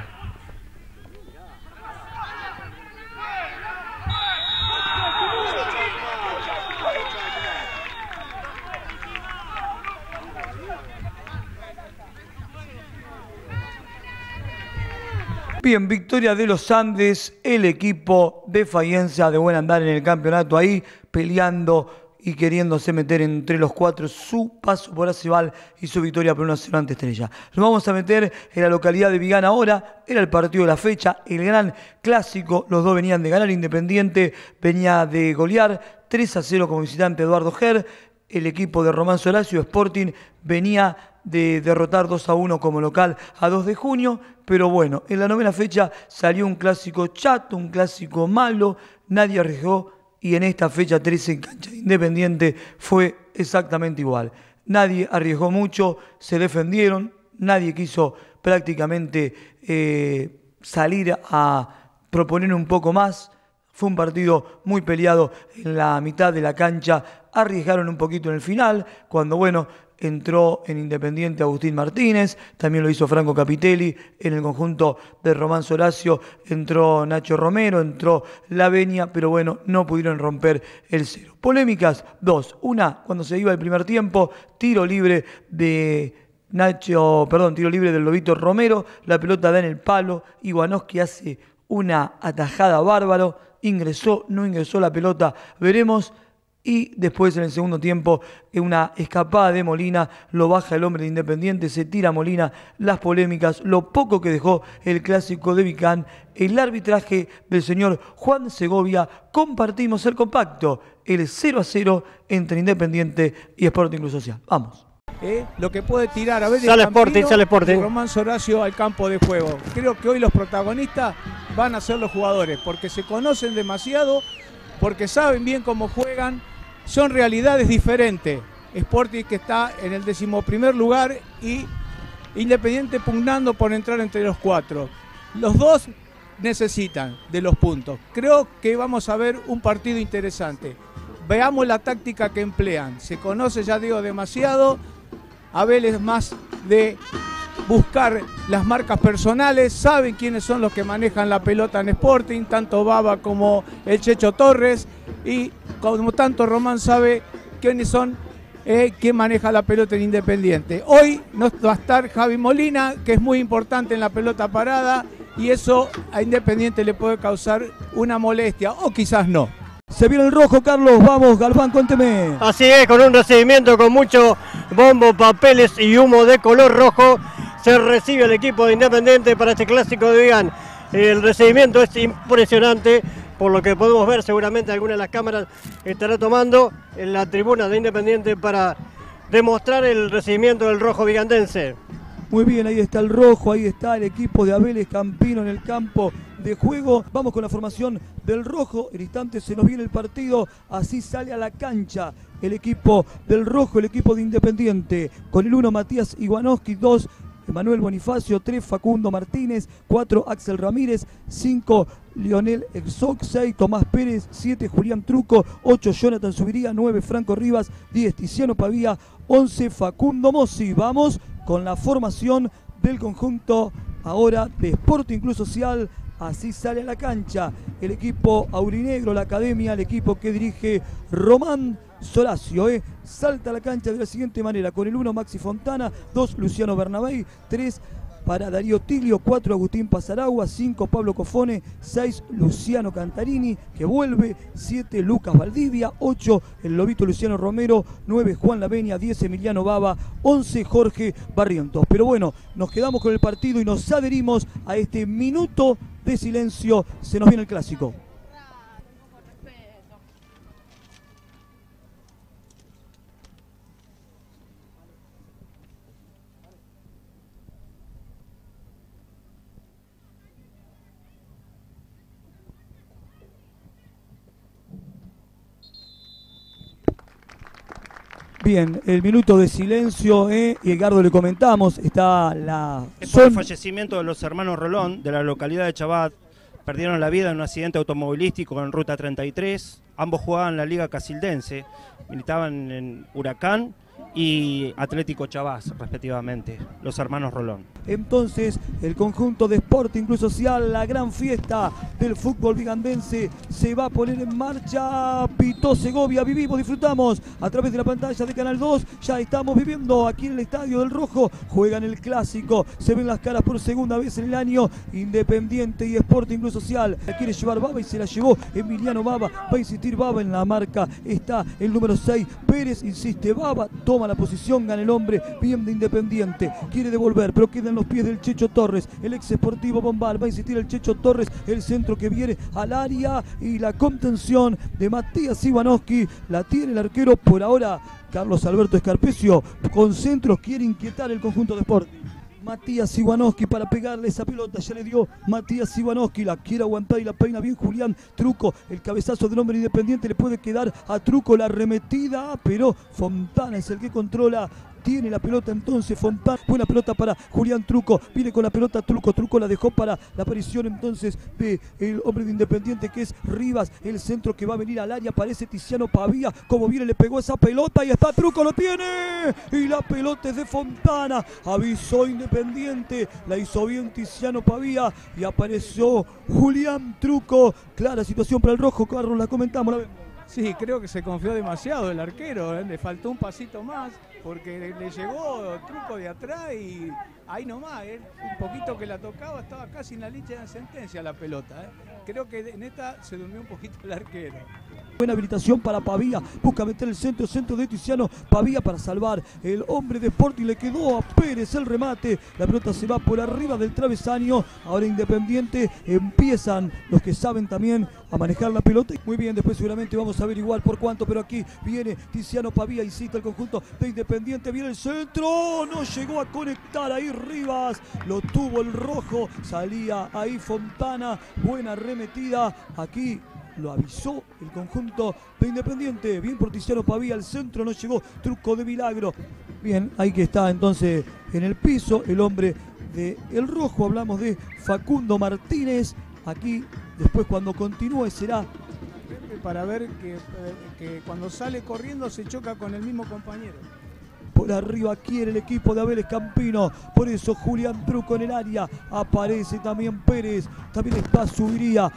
Bien, victoria de los Andes, el equipo de Faenza de buen andar en el campeonato ahí, peleando y queriéndose meter entre los cuatro su paso por Acebal y su victoria por 1-0 ante Estrella. Nos vamos a meter en la localidad de Vigán ahora, era el partido de la fecha, el gran clásico, los dos venían de ganar, Independiente venía de golear, 3-0 como visitante Eduardo Ger, el equipo de Román Horacio Sporting venía de derrotar 2-1 como local a 2 de junio, pero bueno, en la novena fecha salió un clásico chato, un clásico malo, nadie arriesgó y en esta fecha 13 en cancha de Independiente fue exactamente igual. Nadie arriesgó mucho, se defendieron, nadie quiso prácticamente salir a proponer un poco más. Fue un partido muy peleado en la mitad de la cancha, arriesgaron un poquito en el final, cuando bueno, entró en Independiente Agustín Martínez, también lo hizo Franco Capitelli, en el conjunto de Román Horacio entró Nacho Romero, entró Lavenia, pero bueno, no pudieron romper el cero. Polémicas, dos. Una, cuando se iba el primer tiempo, tiro libre del Lobito Romero, la pelota da en el palo, Iwanowski hace una atajada bárbaro, no ingresó la pelota, veremos. Y después en el segundo tiempo, una escapada de Molina, lo baja el hombre de Independiente, se tira Molina, las polémicas, lo poco que dejó el clásico de Vicán, el arbitraje del señor Juan Segovia, compartimos el compacto, el 0-0 entre Independiente y Sporting Club Social. Vamos. Lo que puede tirar a ver sale Sporting. Román Horacio al campo de juego. Creo que hoy los protagonistas van a ser los jugadores, porque se conocen demasiado, porque saben bien cómo juegan. Son realidades diferentes. Sporting que está en el 11º lugar y Independiente pugnando por entrar entre los 4. Los dos necesitan de los puntos. Creo que vamos a ver un partido interesante. Veamos la táctica que emplean. Se conoce, ya digo, demasiado. Abel es más de buscar las marcas personales. Saben quiénes son los que manejan la pelota en Sporting, tanto Baba como el Checho Torres. Y como tanto Román sabe quiénes son, quién maneja la pelota en Independiente. Hoy no va a estar Javi Molina, que es muy importante en la pelota parada, y eso a Independiente le puede causar una molestia, o quizás no. Se viene el rojo, Carlos. Vamos, Galván, cuénteme. Así es, con un recibimiento con mucho bombo, papeles y humo de color rojo, se recibe el equipo de Independiente para este clásico de Vigán. El recibimiento es impresionante. Por lo que podemos ver, seguramente alguna de las cámaras estará tomando en la tribuna de Independiente para demostrar el recibimiento del rojo vigandense. Muy bien, ahí está el rojo, ahí está el equipo de Abel Escampino en el campo de juego. Vamos con la formación del rojo. En instante se nos viene el partido. Así sale a la cancha el equipo del rojo, el equipo de Independiente. Con el 1 Matías Iwanowski, 2 Manuel Bonifacio, 3 Facundo Martínez, 4 Axel Ramírez, 5 Lionel Exoc, 6 Tomás Pérez, 7 Julián Truco, 8 Jonathan Subiría, 9 Franco Rivas, 10 Tiziano Pavía, 11 Facundo Mossi. Vamos con la formación del conjunto ahora de Sporting Club Social. Así sale a la cancha el equipo aurinegro, la academia, el equipo que dirige Román Horacio. Salta a la cancha de la siguiente manera: con el 1 Maxi Fontana, 2 Luciano Bernabé, 3 para Darío Tilio, 4 Agustín Pasaragua, 5 Pablo Cofone, 6 Luciano Cantarini, que vuelve, 7 Lucas Valdivia, 8 el Lobito Luciano Romero, 9 Juan Lavenia, 10 Emiliano Baba, 11 Jorge Barrientos. Pero bueno, nos quedamos con el partido y nos adherimos a este minuto de silencio. Se nos viene el clásico. Bien, el minuto de silencio, y Edgardo le comentamos, está Es por el fallecimiento de los hermanos Rolón, de la localidad de Chabat. Perdieron la vida en un accidente automovilístico en Ruta 33. Ambos jugaban en la Liga Casildense, militaban en Huracán y Atlético Chavás, respectivamente, los hermanos Rolón. Entonces, el conjunto de Sporting Club Social, la gran fiesta del fútbol vigandense, se va a poner en marcha. Pitó Segovia, vivimos, disfrutamos a través de la pantalla de Canal 2. Ya estamos viviendo aquí en el Estadio del Rojo. Juegan el clásico, se ven las caras por segunda vez en el año. Independiente y Sporting Club Social. La quiere llevar Baba y se la llevó Emiliano Baba. Va a insistir Baba en la marca. Está el número 6. Pérez insiste, Baba toma la posición, gana el hombre, bien de Independiente. Quiere devolver, pero queda en los pies del Checho Torres, el ex Sportivo Bombal. Va a insistir el Checho Torres, el centro que viene al área y la contención de Matías Ivanowski. La tiene el arquero por ahora, Carlos Alberto Escarpecio. Con centros quiere inquietar el conjunto de Sporting. Matías Ivanowski para pegarle esa pelota, ya le dio Matías Ivanowski, la quiere aguantar y la peina bien Julián Truco. El cabezazo del hombre Independiente le puede quedar a Truco la arremetida, pero Fontana es el que controla. Tiene la pelota entonces Fontana, buena pelota para Julián Truco, viene con la pelota Truco, Truco la dejó para la aparición entonces de el hombre de Independiente que es Rivas, el centro que va a venir al área, parece Tiziano Pavía, como viene le pegó esa pelota y está Truco, lo tiene, y la pelota es de Fontana, avisó Independiente, la hizo bien Tiziano Pavía y apareció Julián Truco, clara situación para el rojo, Carlos, la comentamos, la vemos. Sí, creo que se confió demasiado el arquero, le faltó un pasito más porque le llegó Truco de atrás y ahí nomás, un poquito que la tocaba, estaba casi en la línea de sentencia la pelota. Creo que en esta se durmió un poquito el arquero. Buena habilitación para Pavía, busca meter el centro de Tiziano Pavía para salvar el hombre de Sporting, le quedó a Pérez el remate, la pelota se va por arriba del travesaño, ahora Independiente, empiezan los que saben también a manejar la pelota, muy bien, después seguramente vamos a averiguar por cuánto, pero aquí viene Tiziano Pavía, incita el conjunto de Independiente, viene el centro, no llegó a conectar ahí Rivas, lo tuvo el rojo, salía ahí Fontana, buena arremetida, aquí lo avisó el conjunto de Independiente, bien por Tiziano Pavía, al centro no llegó, Truco de milagro, bien, ahí que está entonces en el piso el hombre de el rojo, hablamos de Facundo Martínez, aquí después cuando continúe será para ver que cuando sale corriendo se choca con el mismo compañero. Por arriba quiere el equipo de Abel Escampino, por eso Julián Truco en el área, aparece también Pérez, también está Subiría,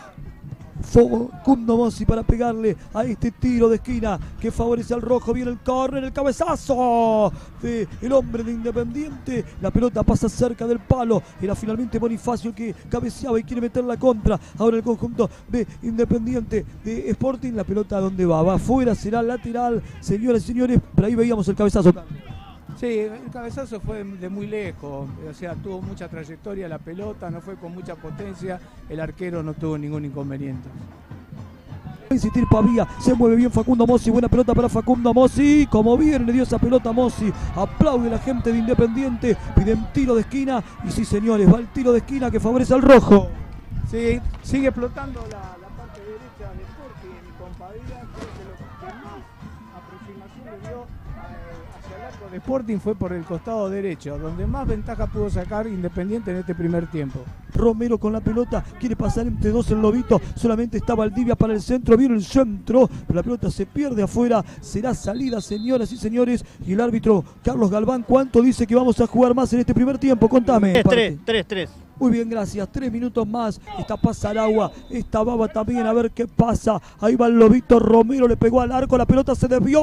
Facundo Mossi para pegarle a este tiro de esquina que favorece al rojo, viene el córner, el cabezazo del hombre de Independiente, la pelota pasa cerca del palo, era finalmente Bonifacio el que cabeceaba y quiere meter la contra, ahora el conjunto de Independiente de Sporting, la pelota ¿dónde va? Va afuera, será lateral, señoras y señores, por ahí veíamos el cabezazo. Sí, el cabezazo fue de muy lejos, o sea, tuvo mucha trayectoria la pelota, no fue con mucha potencia, el arquero no tuvo ningún inconveniente. Va a insistir Pavía, se mueve bien Facundo Mossi, buena pelota para Facundo Mossi, como bien le dio esa pelota a Mossi, aplaude la gente de Independiente, piden tiro de esquina y sí señores, va el tiro de esquina que favorece al rojo. Sí, sigue explotando la parte derecha de Sporting con Pavía, creo que lo que más aproximación le dio hacia el arco de Sporting fue por el costado derecho, donde más ventaja pudo sacar Independiente en este primer tiempo. Romero con la pelota, quiere pasar entre dos el Lobito, solamente está Valdivia para el centro, viene el centro, pero la pelota se pierde afuera, será salida señoras y señores, y el árbitro Carlos Galván, ¿cuánto dice que vamos a jugar más en este primer tiempo? Contame. 3. Muy bien, gracias. 3 minutos más. Está Pasaragua. Está Baba también. A ver qué pasa. Ahí va el Lobito. Romero le pegó al arco. La pelota se desvió.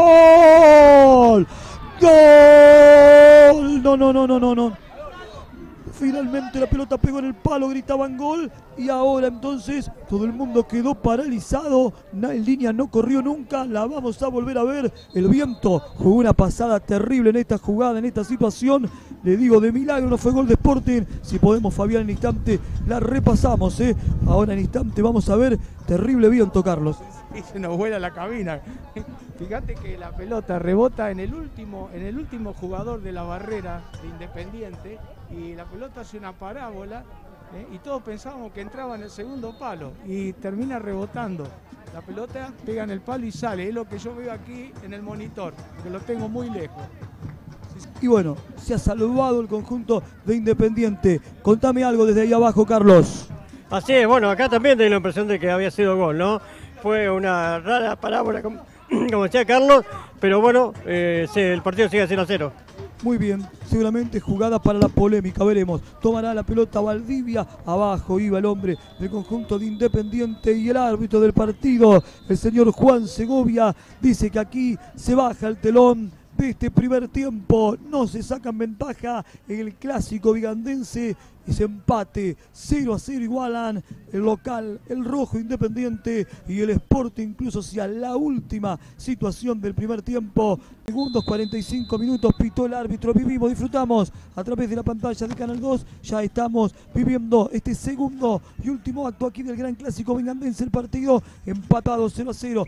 ¡Gol! ¡Gol! No. Finalmente la pelota pegó en el palo, gritaban gol y ahora entonces todo el mundo quedó paralizado, en línea no corrió nunca, la vamos a volver a ver, el viento jugó una pasada terrible en esta jugada, en esta situación, le digo de milagro no fue gol de Sporting, si podemos Fabián en instante la repasamos, ahora en instante vamos a ver, terrible viento Carlos. Y se nos vuela la cabina. Fíjate que la pelota rebota en el último jugador de la barrera de Independiente y la pelota hace una parábola y todos pensábamos que entraba en el segundo palo y termina rebotando. La pelota pega en el palo y sale. Es lo que yo veo aquí en el monitor, porque lo tengo muy lejos. Y bueno, se ha salvado el conjunto de Independiente. Contame algo desde ahí abajo, Carlos. Así es, bueno, acá también tengo la impresión de que había sido gol, ¿no? Fue una rara parábola, como decía Carlos, pero bueno, el partido sigue 0-0. Muy bien, seguramente jugada para la polémica, veremos. Tomará la pelota Valdivia, abajo iba el hombre del conjunto de Independiente y el árbitro del partido, el señor Juan Segovia, dice que aquí se baja el telón de este primer tiempo. No se sacan ventaja en el clásico vigandense. Ese empate 0-0 igualan el local, el rojo Independiente y el Sporting, incluso hacia la última situación del primer tiempo. Segundos, 45 minutos, pitó el árbitro. Vivimos, disfrutamos a través de la pantalla de Canal 2. Ya estamos viviendo este segundo y último acto aquí del gran clásico vigandense. El partido empatado 0-0.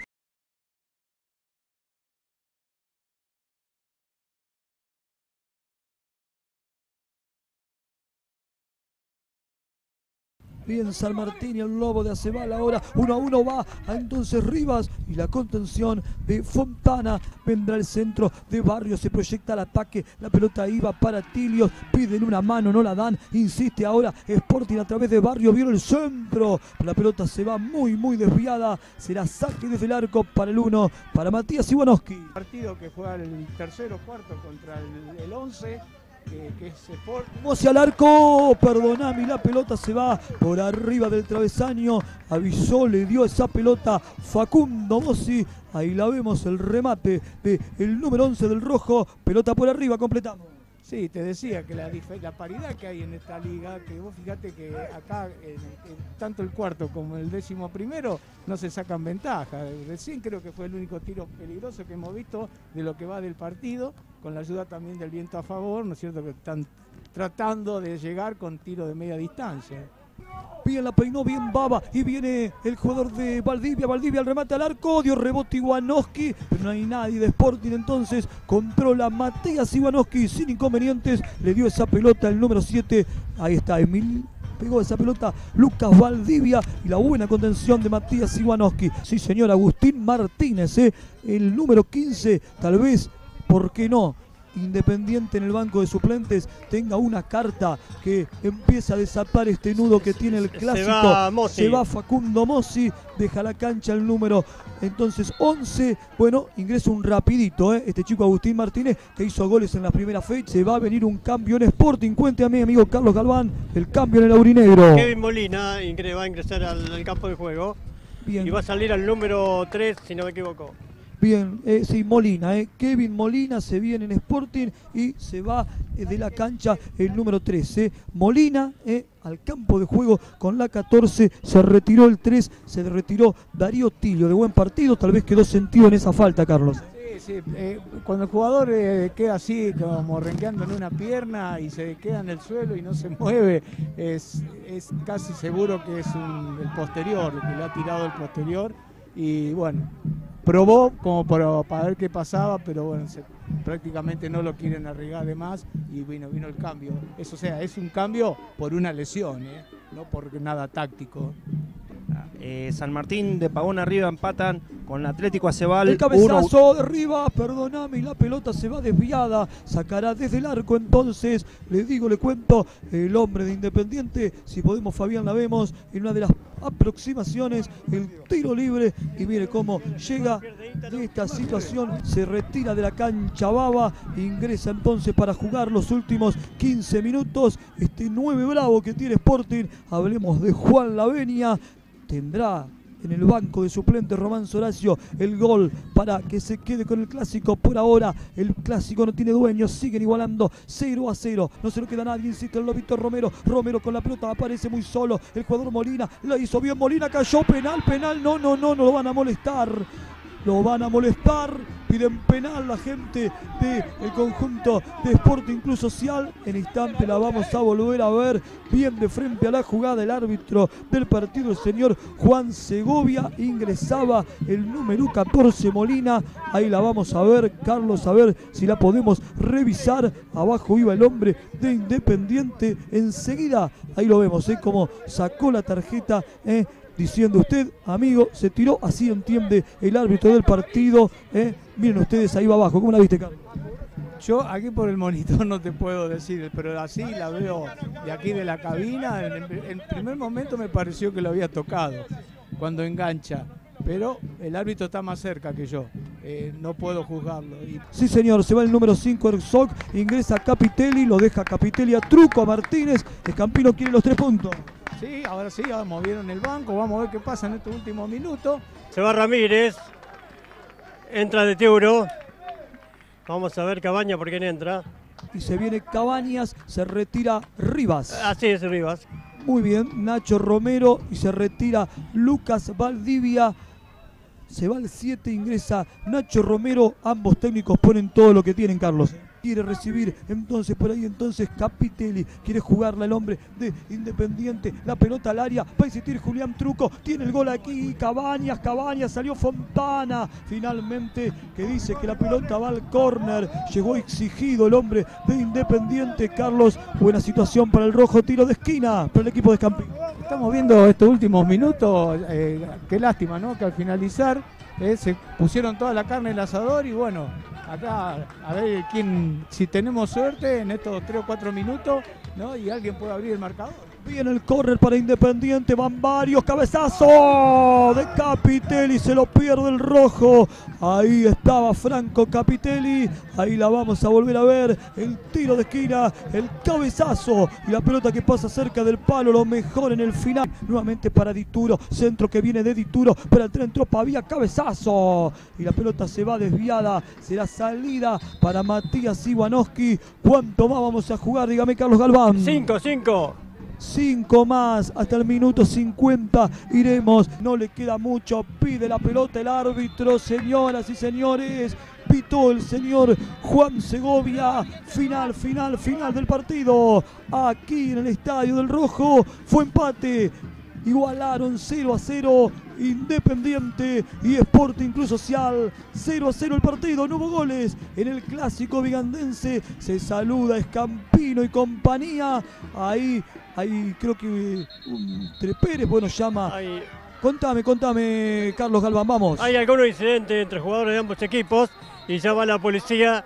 Bien, San Martín y el Lobo de Acebal ahora 1-1 va a entonces Rivas y la contención de Fontana. Vendrá el centro de Barrios, se proyecta el ataque, la pelota iba para Tilios, piden una mano, no la dan, insiste ahora Sporting a través de Barrios, vieron el centro, la pelota se va muy desviada, será saque desde el arco para el 1, para Matías Iwanowski. Partido que juega el tercero cuarto contra el 11. Que es Sporting. Mossi al arco, perdoname, la pelota se va por arriba del travesaño, avisó, le dio esa pelota Facundo Mossi, ahí la vemos, el remate del número 11 del rojo, pelota por arriba, completamos. Sí, te decía que la paridad que hay en esta liga, que vos fíjate que acá tanto el cuarto como el 11º no se sacan ventaja. Recién creo que fue el único tiro peligroso que hemos visto de lo que va del partido, con la ayuda también del viento a favor, ¿no es cierto? Que están tratando de llegar con tiro de media distancia. Bien, la peinó bien Baba y viene el jugador de Valdivia, Valdivia al remate al arco, dio rebote Iwanowski, pero no hay nadie de Sporting, entonces controla Matías Iwanowski sin inconvenientes, le dio esa pelota el número 7, ahí está Emil, pegó esa pelota Lucas Valdivia y la buena contención de Matías Iwanowski. Sí señor, Agustín Martínez, el número 15, tal vez, ¿por qué no? Independiente en el banco de suplentes tenga una carta que empieza a desatar este nudo que tiene el clásico. Se va Facundo Mossi, deja la cancha el número entonces 11. Bueno, ingresa un rapidito, este chico Agustín Martínez, que hizo goles en la primera fecha. Se va a venir un cambio en Sporting. Cuéntame, amigo Carlos Galván, el cambio en el aurinegro. Kevin Molina va a ingresar al campo de juego. Bien. Y va a salir al número 3, si no me equivoco. Bien, sí, Molina, Kevin Molina se viene en Sporting y se va de la cancha el número 13. Molina al campo de juego con la 14, se retiró el 3, se retiró Darío Tilio. De buen partido, tal vez quedó sentido en esa falta, Carlos. Sí, cuando el jugador queda así como renqueando en una pierna y se queda en el suelo y no se mueve, es casi seguro que es el posterior, que le ha tirado el posterior. Y bueno, probó como para ver qué pasaba, pero bueno, prácticamente no lo quieren arriesgar de más y vino el cambio. Eso, o sea, es un cambio por una lesión, no por nada táctico. San Martín de Pavón arriba empatan con Atlético Acebal. El cabezazo de Rivas, perdóname, y la pelota se va desviada, sacará desde el arco entonces, le cuento, el hombre de Independiente, si podemos Fabián la vemos, en una de las aproximaciones, el tiro libre, y mire cómo llega de esta situación, se retira de la cancha Baba, ingresa entonces para jugar los últimos 15 minutos, este 9 bravo que tiene Sporting. Hablemos de Juan Lavenia, tendrá en el banco de suplentes Román Soracio el gol para que se quede con el clásico. Por ahora el clásico no tiene dueño, siguen igualando 0-0, no se lo queda nadie, insiste el lobito Romero con la pelota, aparece muy solo el jugador Molina, la hizo bien Molina, cayó, penal, no lo van a molestar. Lo van a molestar, piden penal la gente del conjunto de Sporting Club Social. En instante la vamos a volver a ver bien de frente a la jugada. El árbitro del partido, el señor Juan Segovia, ingresaba el número 14 Molina. Ahí la vamos a ver, Carlos, a ver si la podemos revisar. Abajo iba el hombre de Independiente. Enseguida, ahí lo vemos, como sacó la tarjeta diciendo usted, amigo, se tiró, así entiende el árbitro del partido. Miren ustedes, ahí va abajo, ¿cómo la viste, Carlos? Yo aquí por el monitor no te puedo decir, pero así la veo de aquí de la cabina. En primer momento me pareció que lo había tocado cuando engancha, pero el árbitro está más cerca que yo, no puedo juzgarlo. Sí, señor, se va el número 5 Herzog, ingresa Capitelli, lo deja Capitelli a Truco, a Martínez. Escampino quiere los 3 puntos. Sí, ahora sí, ya movieron el banco, vamos a ver qué pasa en estos últimos minutos. Se va Ramírez, entra de Teuro. Vamos a ver Cabañas por quién entra. Y se viene Cabañas, se retira Rivas. Así es, Rivas. Muy bien, Nacho Romero y se retira Lucas Valdivia. Se va el 7, ingresa Nacho Romero. Ambos técnicos ponen todo lo que tienen, Carlos. Quiere recibir entonces por ahí Capitelli, quiere jugarla el hombre de Independiente, la pelota al área, va a insistir Julián Truco, tiene el gol aquí, Cabañas, salió Fontana, finalmente que dice que la pelota va al córner, llegó exigido el hombre de Independiente, Carlos, buena situación para el rojo, tiro de esquina para el equipo de Escampino. Estamos viendo estos últimos minutos, qué lástima, ¿no? Que al finalizar se pusieron toda la carne en el asador y bueno, acá a ver si tenemos suerte en estos 3 o 4 minutos, ¿no? Y alguien puede abrir el marcador. Viene el córner para Independiente, van varios, cabezazo de Capitelli, se lo pierde el rojo. Ahí estaba Franco Capitelli, ahí la vamos a volver a ver, el tiro de esquina, el cabezazo y la pelota que pasa cerca del palo, lo mejor en el final. Nuevamente para Dituro, centro que viene de Dituro, para el tren Tropa, había cabezazo y la pelota se va desviada, será salida para Matías Iwanowski. ¿Cuánto más vamos a jugar? Dígame, Carlos Galván. 5 más, hasta el minuto 50 iremos, no le queda mucho, pide la pelota el árbitro, señoras y señores, pitó el señor Juan Segovia, final del partido, aquí en el Estadio del Rojo, fue empate, igualaron 0-0, Independiente y Sporting Club Social, 0-0 el partido, no hubo goles en el clásico vigandense, se saluda Escampino y compañía, ahí creo que Trepérez, bueno, llama. Contame, Carlos Galván, vamos. Hay algunos incidentes entre jugadores de ambos equipos y ya va la policía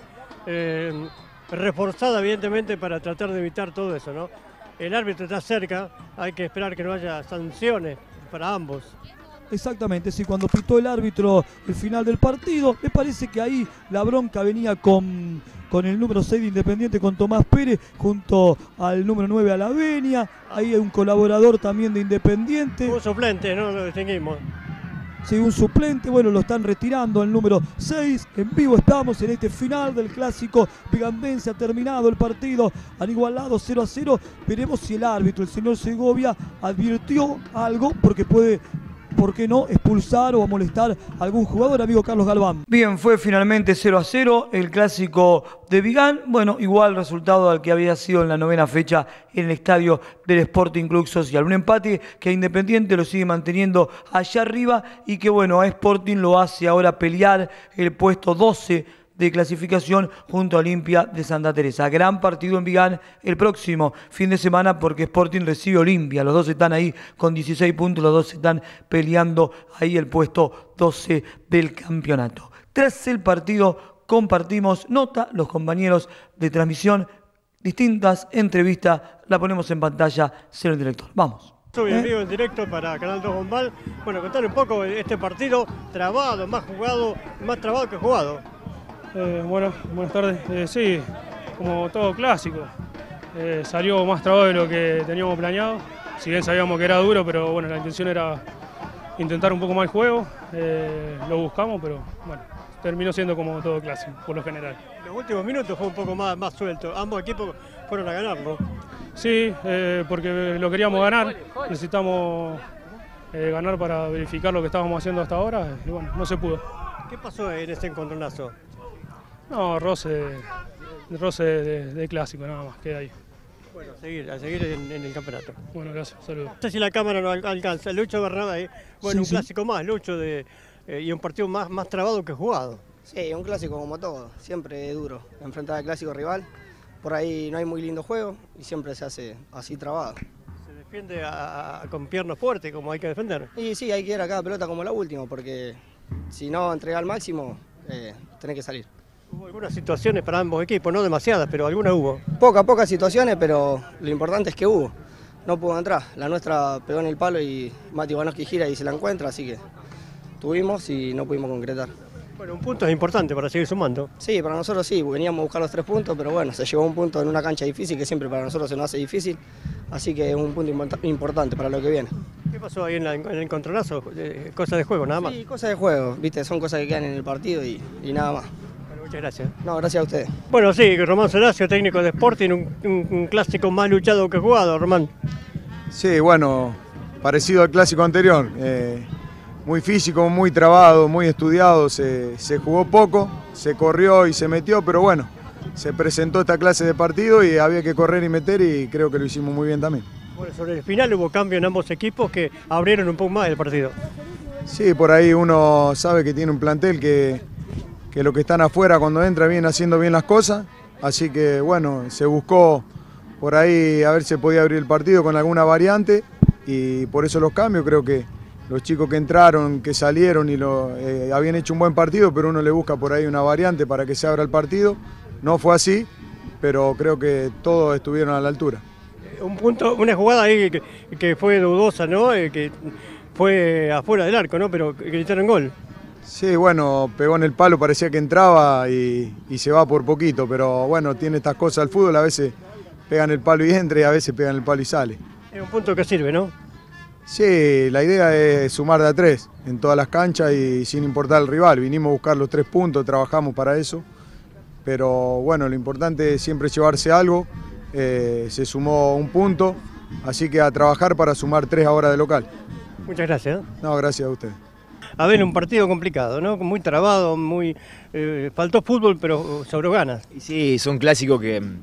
reforzada, evidentemente, para tratar de evitar todo eso, ¿no? El árbitro está cerca, hay que esperar que no haya sanciones para ambos. Exactamente, sí, cuando pitó el árbitro el final del partido, me parece que ahí la bronca venía con el número 6 de Independiente, con Tomás Pérez, junto al número 9 Alavenia, ahí hay un colaborador también de Independiente. Un suplente, no lo distinguimos. Sí, un suplente, bueno, lo están retirando al número 6. En vivo estamos en este final del clásico vigandense. Ha terminado el partido, han igualado 0-0. Veremos si el árbitro, el señor Segovia, advirtió algo, porque puede, ¿por qué no?, expulsar o amonestar a algún jugador, amigo Carlos Galván. Bien, fue finalmente 0-0 el clásico de Vigán. Bueno, igual resultado al que había sido en la 9ª fecha en el estadio del Sporting Club Social. Un empate que a Independiente lo sigue manteniendo allá arriba y que, bueno, a Sporting lo hace ahora pelear el puesto 12 de clasificación junto a Olimpia de Santa Teresa. Gran partido en Vigán el próximo fin de semana porque Sporting recibe Olimpia. Los dos están ahí con 16 puntos, los dos están peleando ahí el puesto 12 del campeonato. Tras el partido compartimos nota, los compañeros de transmisión, distintas entrevistas, la ponemos en pantalla, señor director. Vamos. Soy en vivo en directo para Canal 2 Bombal. Bueno, contar un poco este partido trabado, más jugado, más trabado que jugado. Bueno, buenas tardes. Sí, como todo clásico. Salió más trabado de lo que teníamos planeado. Si bien sabíamos que era duro, pero bueno, la intención era intentar un poco más el juego. Lo buscamos, pero bueno, terminó siendo como todo clásico, por lo general. Los últimos minutos fue un poco más suelto. Ambos equipos fueron a ganarlo. Sí, porque lo queríamos ganar. Necesitamos ganar para verificar lo que estábamos haciendo hasta ahora. Y bueno, no se pudo. ¿Qué pasó en ese encontronazo? No, roce de clásico, nada más, queda ahí. Bueno, a seguir en el campeonato. Bueno, gracias, saludos. No sé si la cámara no alcanza. Lucho Bernabé, bueno, sí, un clásico más, Lucho, y un partido más trabado que jugado. Sí, un clásico como todo, siempre duro, enfrentar al clásico rival. Por ahí no hay muy lindo juego y siempre se hace así trabado. defiende con piernas fuertes, como hay que defender. Y sí, hay que ir a cada pelota como la última, porque si no entrega al máximo, tenés que salir. Hubo algunas situaciones para ambos equipos, no demasiadas, pero algunas hubo. Pocas situaciones, pero lo importante es que hubo. No pudo entrar. La nuestra pegó en el palo y Mati Banowski gira y se la encuentra, así que tuvimos y no pudimos concretar. Bueno, un punto es importante para seguir sumando. Sí, para nosotros sí, veníamos a buscar los 3 puntos, pero bueno, se llevó un punto en una cancha difícil que siempre para nosotros se nos hace difícil, así que es un punto importante para lo que viene. ¿Qué pasó ahí en el encontronazo? Cosas de juego, nada más. Sí, cosas de juego, viste, son cosas que quedan en el partido y nada más. Bueno, muchas gracias. No, gracias a ustedes. Bueno, sí, Román Seracio, técnico de Sporting, un clásico más luchado que jugado, Román. Sí, bueno, parecido al clásico anterior. Muy físico, muy trabado, muy estudiado, se jugó poco, se corrió y se metió, pero bueno, se presentó esta clase de partido y había que correr y meter y creo que lo hicimos muy bien también. Bueno, sobre el final hubo cambio en ambos equipos que abrieron un poco más el partido. Sí, por ahí uno sabe que tiene un plantel que los que están afuera cuando entra vienen haciendo bien las cosas, así que bueno, se buscó por ahí a ver si podía abrir el partido con alguna variante y por eso los cambios, creo que los chicos que entraron, que salieron y habían hecho un buen partido, pero uno le busca por ahí una variante para que se abra el partido. No fue así, pero creo que todos estuvieron a la altura. Una jugada ahí que fue dudosa, ¿no? Que fue afuera del arco, ¿no? Pero gritaron gol. Sí, bueno, pegó en el palo, parecía que entraba y se va por poquito, pero bueno, tiene estas cosas el fútbol, a veces pegan el palo y entra y a veces pegan el palo y sale. Es un punto que sirve, ¿no? Sí, la idea es sumar de a 3 en todas las canchas y sin importar el rival. Vinimos a buscar los 3 puntos, trabajamos para eso. Pero bueno, lo importante es siempre llevarse algo. Se sumó un punto, así que a trabajar para sumar 3 ahora de local. Muchas gracias. No, gracias a ustedes. A ver, un partido complicado, ¿no? Muy trabado, faltó fútbol, pero sobró ganas. Sí, son clásicos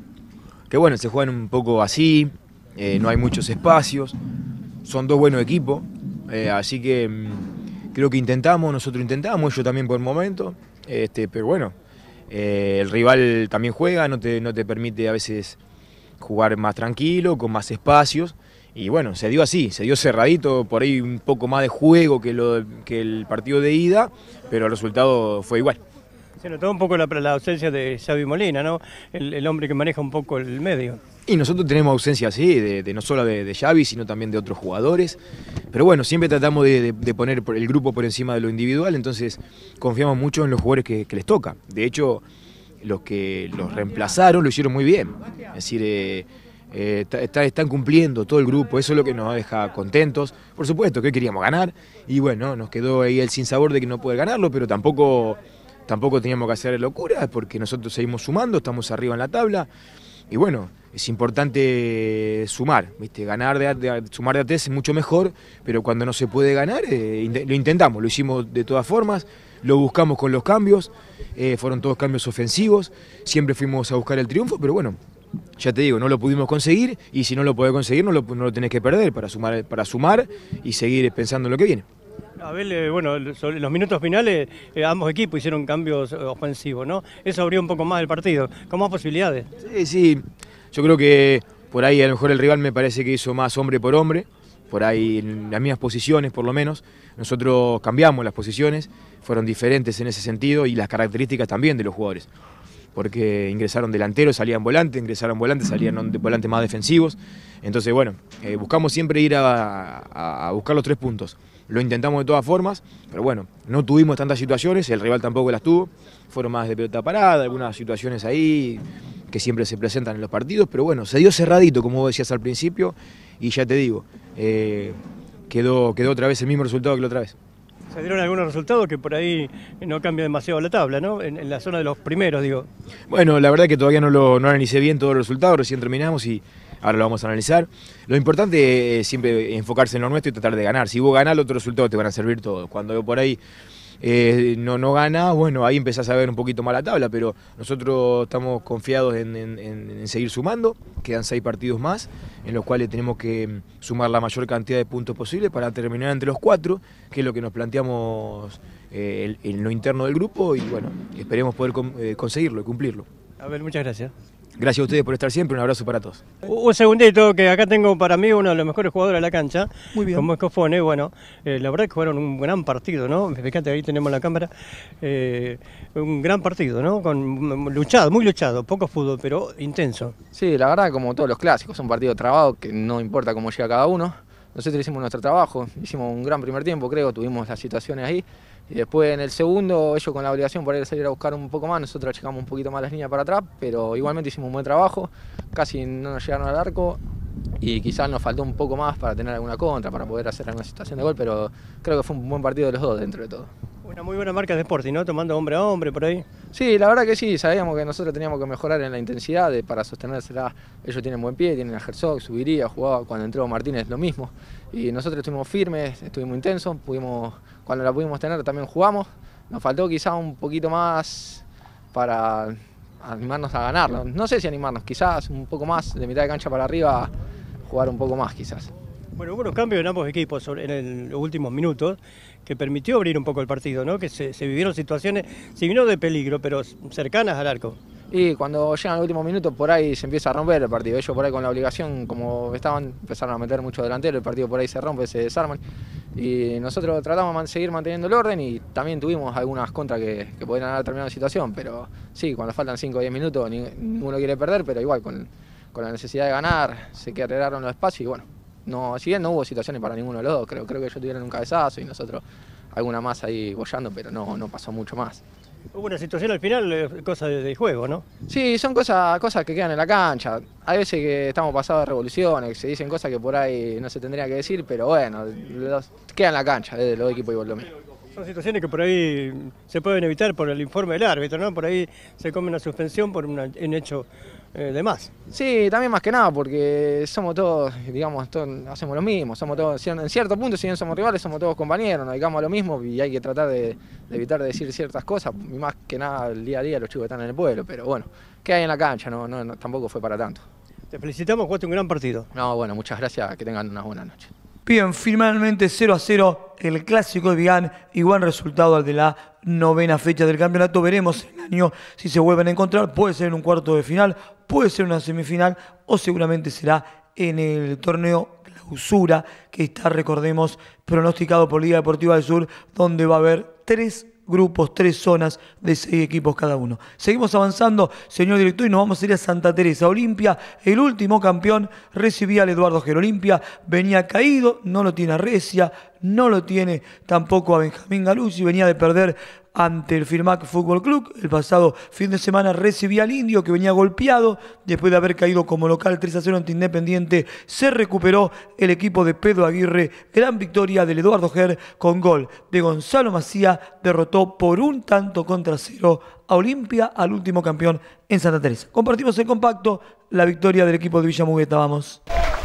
que bueno, se juegan un poco así, no hay muchos espacios. Son 2 buenos equipos, así que creo que nosotros intentamos, ellos también por el momento, pero bueno, el rival también juega, no te permite a veces jugar más tranquilo, con más espacios, y bueno, se dio así, se dio cerradito, por ahí un poco más de juego que el partido de ida, pero el resultado fue igual. Se notó un poco la ausencia de Xavi Molina, ¿no? El hombre que maneja un poco el medio. Y nosotros tenemos ausencia así, no solo de Xavi, sino también de otros jugadores. Pero bueno, siempre tratamos de poner el grupo por encima de lo individual, entonces confiamos mucho en los jugadores que les toca. De hecho, los que los reemplazaron lo hicieron muy bien. Es decir, están cumpliendo todo el grupo, eso es lo que nos deja contentos. Por supuesto que hoy queríamos ganar y bueno, nos quedó ahí el sinsabor de que no poder ganarlo, pero tampoco teníamos que hacer locuras porque nosotros seguimos sumando, estamos arriba en la tabla y bueno, es importante sumar, ¿viste? Sumar de a 3 es mucho mejor, pero cuando no se puede ganar lo intentamos, lo hicimos de todas formas, lo buscamos con los cambios, fueron todos cambios ofensivos, siempre fuimos a buscar el triunfo, pero bueno, ya te digo, no lo pudimos conseguir y si no lo podés conseguir no lo tenés que perder para sumar y seguir pensando en lo que viene. Abel, bueno, sobre los minutos finales ambos equipos hicieron cambios ofensivos, ¿no? Eso abrió un poco más el partido, con más posibilidades. Sí, yo creo que por ahí a lo mejor el rival me parece que hizo más hombre por hombre, por ahí en las mismas posiciones por lo menos. Nosotros cambiamos las posiciones, fueron diferentes en ese sentido y las características también de los jugadores. Porque ingresaron delanteros, salían volantes, ingresaron volantes, salían volantes más defensivos. Entonces, bueno, buscamos siempre ir a buscar los 3 puntos. Lo intentamos de todas formas, pero bueno, no tuvimos tantas situaciones, el rival tampoco las tuvo. Fueron más de pelota parada, algunas situaciones ahí que siempre se presentan en los partidos, pero bueno, se dio cerradito, como vos decías al principio, y ya te digo, quedó otra vez el mismo resultado que la otra vez. Se dieron algunos resultados que por ahí no cambia demasiado la tabla, ¿no? En la zona de los primeros, digo. Bueno, la verdad que todavía no analicé bien todos los resultados, recién terminamos y ahora lo vamos a analizar. Lo importante es siempre enfocarse en lo nuestro y tratar de ganar. Si vos ganás, los otros resultados te van a servir todos. Cuando por ahí no ganás, bueno, ahí empezás a ver un poquito más la tabla, pero nosotros estamos confiados en seguir sumando. Quedan 6 partidos más, en los cuales tenemos que sumar la mayor cantidad de puntos posible para terminar entre los 4, que es lo que nos planteamos en lo interno del grupo, y bueno, esperemos poder conseguirlo y cumplirlo. A ver, muchas gracias. Gracias a ustedes por estar siempre, un abrazo para todos. Un segundito, que acá tengo para mí uno de los mejores jugadores de la cancha. Muy bien. Como Escofone, bueno, la verdad que jugaron un gran partido, ¿no? Fíjate, ahí tenemos la cámara. Un gran partido, ¿no? Luchado, muy luchado, poco fútbol, pero intenso. Sí, la verdad, como todos los clásicos, un partido trabado que no importa cómo llega cada uno. Nosotros hicimos nuestro trabajo, hicimos un gran primer tiempo, creo, tuvimos las situaciones ahí. Y después en el segundo, ellos con la obligación por ir a salir a buscar un poco más, nosotros achicamos un poquito más las líneas para atrás, pero igualmente hicimos un buen trabajo, casi no nos llegaron al arco y quizás nos faltó un poco más para tener alguna contra, para poder hacer alguna situación de gol, pero creo que fue un buen partido de los dos dentro de todo. Una muy buena marca de Sporting, ¿no? Tomando hombre a hombre por ahí. Sí, la verdad que sí, sabíamos que nosotros teníamos que mejorar en la intensidad para sostenérsela. Ellos tienen buen pie, tienen a Herzog, subiría, jugaba cuando entró Martínez lo mismo. Y nosotros estuvimos firmes, estuvimos intensos, cuando la pudimos tener también jugamos. Nos faltó quizá un poquito más para animarnos a ganarlo. No sé si animarnos, quizás un poco más, de mitad de cancha para arriba, jugar un poco más quizás. Bueno, hubo unos cambios en ambos equipos en los últimos minutos que permitió abrir un poco el partido, ¿no? Que se vivieron situaciones, si no de peligro, pero cercanas al arco. Y cuando llegan los últimos minutos por ahí se empieza a romper el partido. Ellos por ahí con la obligación, como estaban, empezaron a meter mucho delantero, el partido por ahí se rompe, se desarman. Y nosotros tratamos de seguir manteniendo el orden y también tuvimos algunas contras que podrían haber terminado la situación. Pero sí, cuando faltan 5 o 10 minutos ninguno quiere perder, pero igual con la necesidad de ganar se quedaron los espacios y bueno. No, si bien no hubo situaciones para ninguno de los dos, creo que ellos tuvieron un cabezazo y nosotros alguna más ahí bollando, pero no pasó mucho más. Hubo una situación al final, cosa de juego, ¿no? Sí, son cosas que quedan en la cancha. Hay veces que estamos pasados de revoluciones, se dicen cosas que por ahí no se tendría que decir, pero bueno, quedan en la cancha de los equipos igual lo mismo. Son situaciones que por ahí se pueden evitar por el informe del árbitro, ¿no? Por ahí se come una suspensión por un hecho de más. Sí, también más que nada, porque somos todos, digamos, hacemos lo mismo, somos todos, en cierto punto, si bien somos rivales, somos todos compañeros, nos dedicamos a lo mismo y hay que tratar de evitar de decir ciertas cosas, y más que nada el día a día los chicos están en el pueblo, pero bueno, ¿qué hay en la cancha? No, tampoco fue para tanto. Te felicitamos, jugaste un gran partido. No, bueno, muchas gracias, que tengan unas buenas noches. Bien, finalmente 0-0 el clásico de Vigán, igual resultado al de la 9ª fecha del campeonato. Veremos el año si se vuelven a encontrar, puede ser en un cuarto de final, puede ser en una semifinal o seguramente será en el torneo clausura que está, recordemos, pronosticado por Liga Deportiva del Sur, donde va a haber 3 grupos, 3 zonas de 6 equipos cada uno. Seguimos avanzando, señor director, y nos vamos a ir a Santa Teresa. Olimpia, el último campeón, recibía al Eduardo Gero. Olimpia venía caído, no lo tiene a Recia, no lo tiene tampoco a Benjamín Galuzzi, venía de perder ante el Firmac Fútbol Club. El pasado fin de semana recibía al Indio, que venía golpeado después de haber caído como local 3-0 ante Independiente. Se recuperó el equipo de Pedro Aguirre. Gran victoria del Eduardo Ger con gol de Gonzalo Macía. Derrotó por 1-0 a Olimpia, al último campeón en Santa Teresa. Compartimos en compacto la victoria del equipo de Villa Mugueta. Vamos.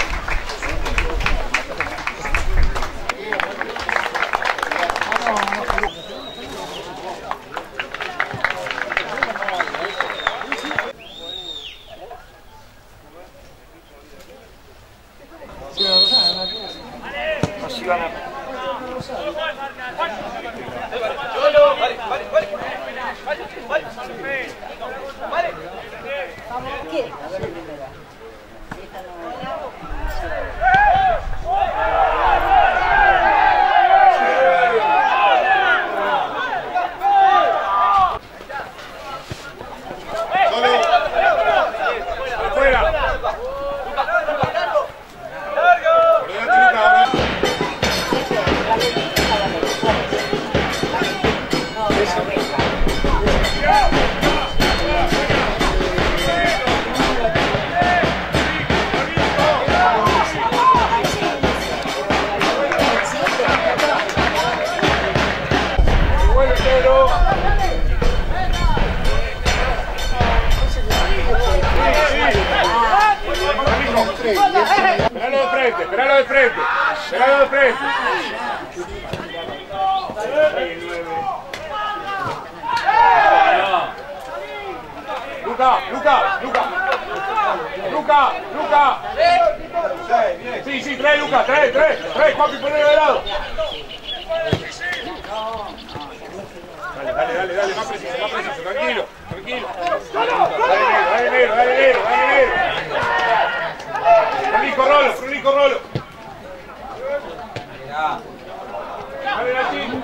Esperalo de frente. Luca. Sí, trae Luca, trae, Juanpi, ponelo de lado. Dale. Dale, más preciso, tranquilo. Dale, negro. Frunico Rolo. Dale, Nachi.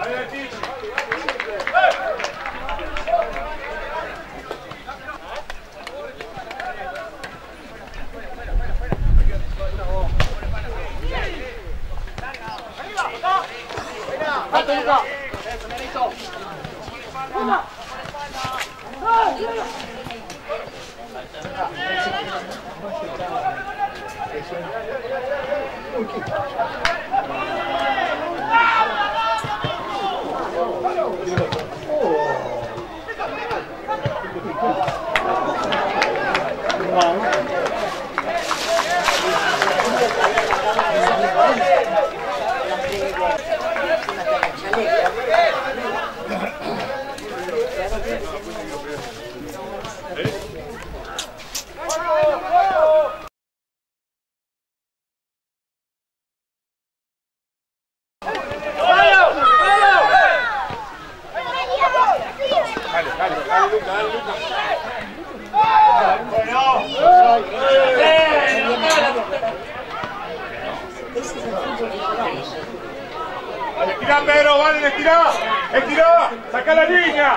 Estirá, Pedro, vale, estirá, saca la línea,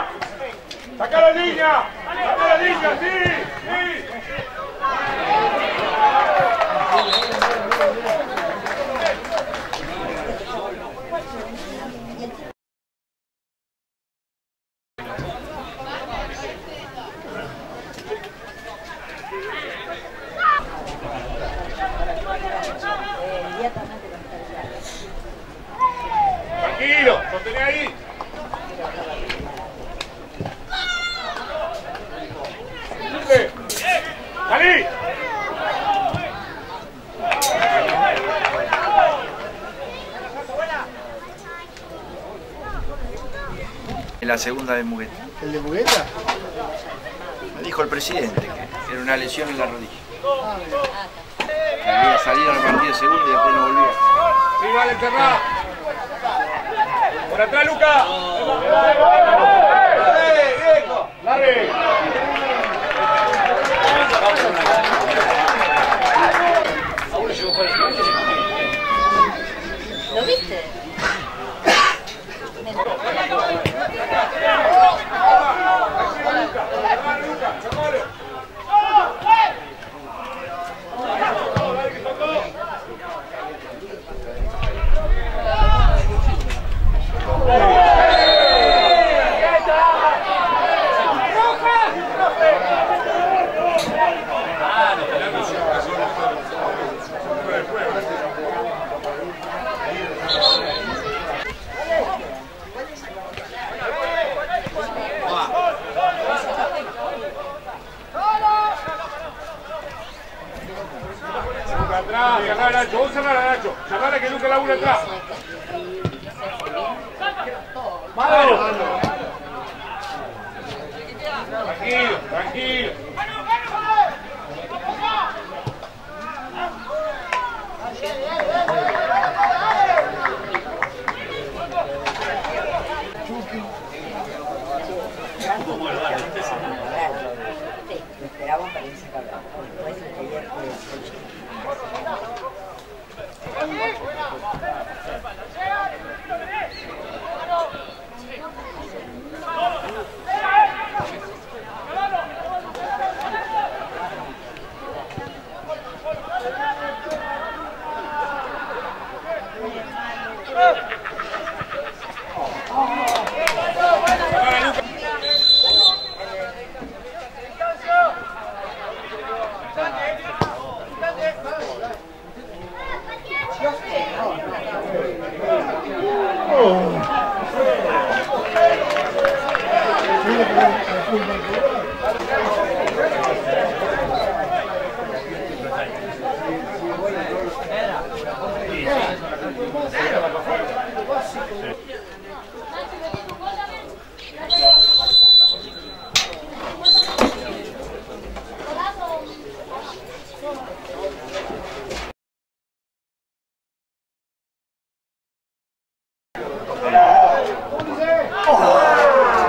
sí. Tranquilo, sostené ahí. ¡Salí! La segunda de Mugueta. ¿El de Mugueta? Me dijo el presidente que era una lesión en la rodilla. Que había salido en el partido segundo y después no volvió. Sí, vale, encerrá. Por atrás, Luca. Larry. ¿Lo viste? Atrás, cerrar a Nacho, vos cerrar a Nacho, cerrala que nunca labura atrás. Tranquilo. Esperamos para irse a cargar. Después el taller Oh!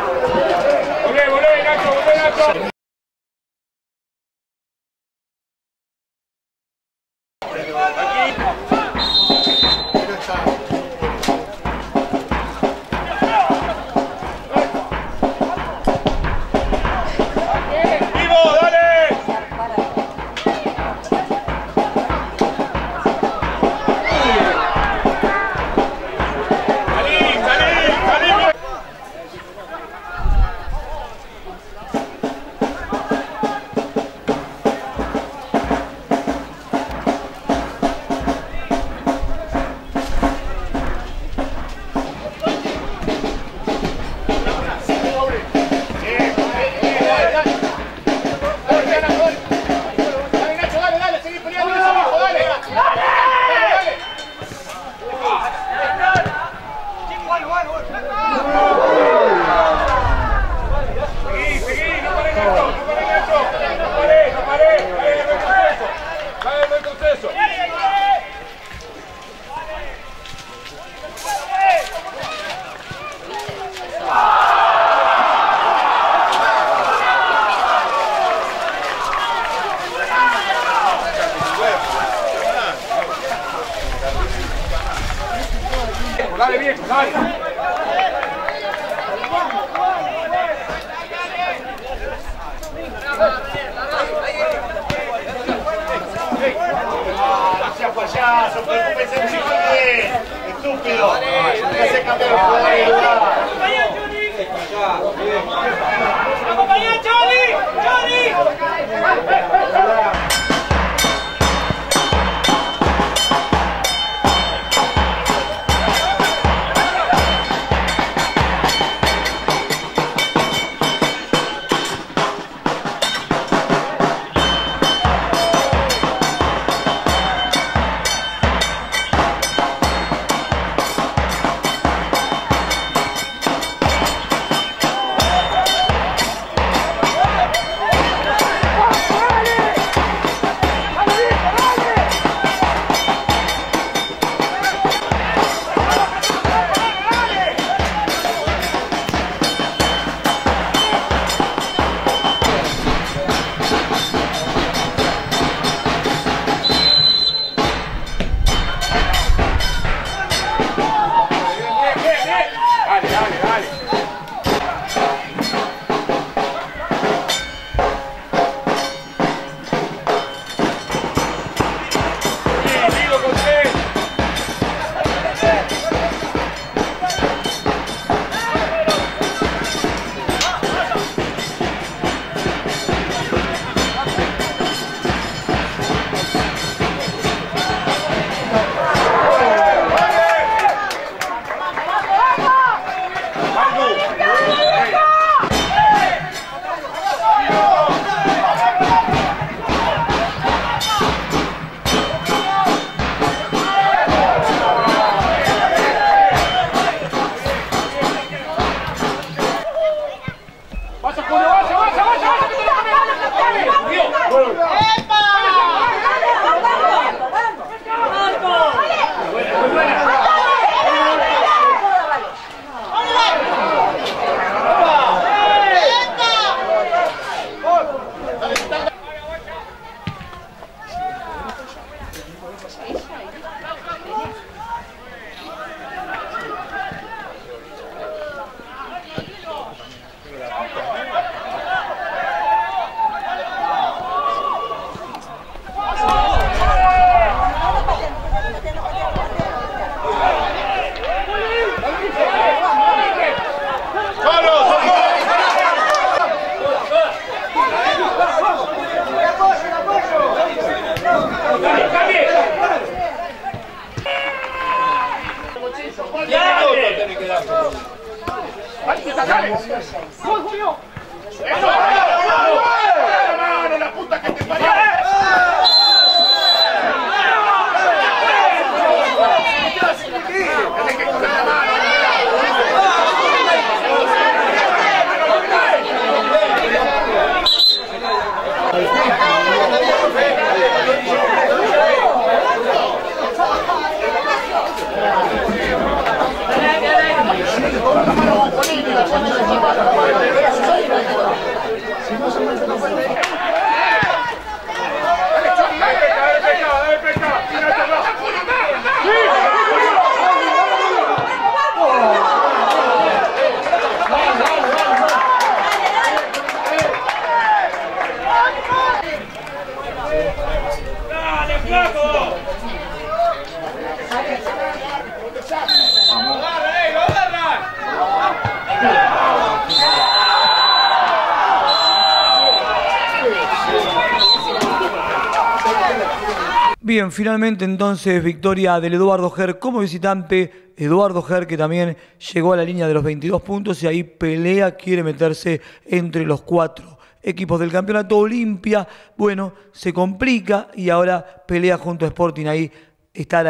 Dale, viejo, dale. Gracias, payaso, preocúpese de bien. Estúpido. Me hace cambiar el jugador de lugar. ¡Acompañá, Charlie! ¡Charlie! Bien, finalmente entonces victoria del Eduardo Ger como visitante. Eduardo Ger que también llegó a la línea de los 22 puntos y ahí pelea, quiere meterse entre los 4 equipos del campeonato. Olimpia, bueno, se complica y ahora pelea junto a Sporting ahí, estar ahí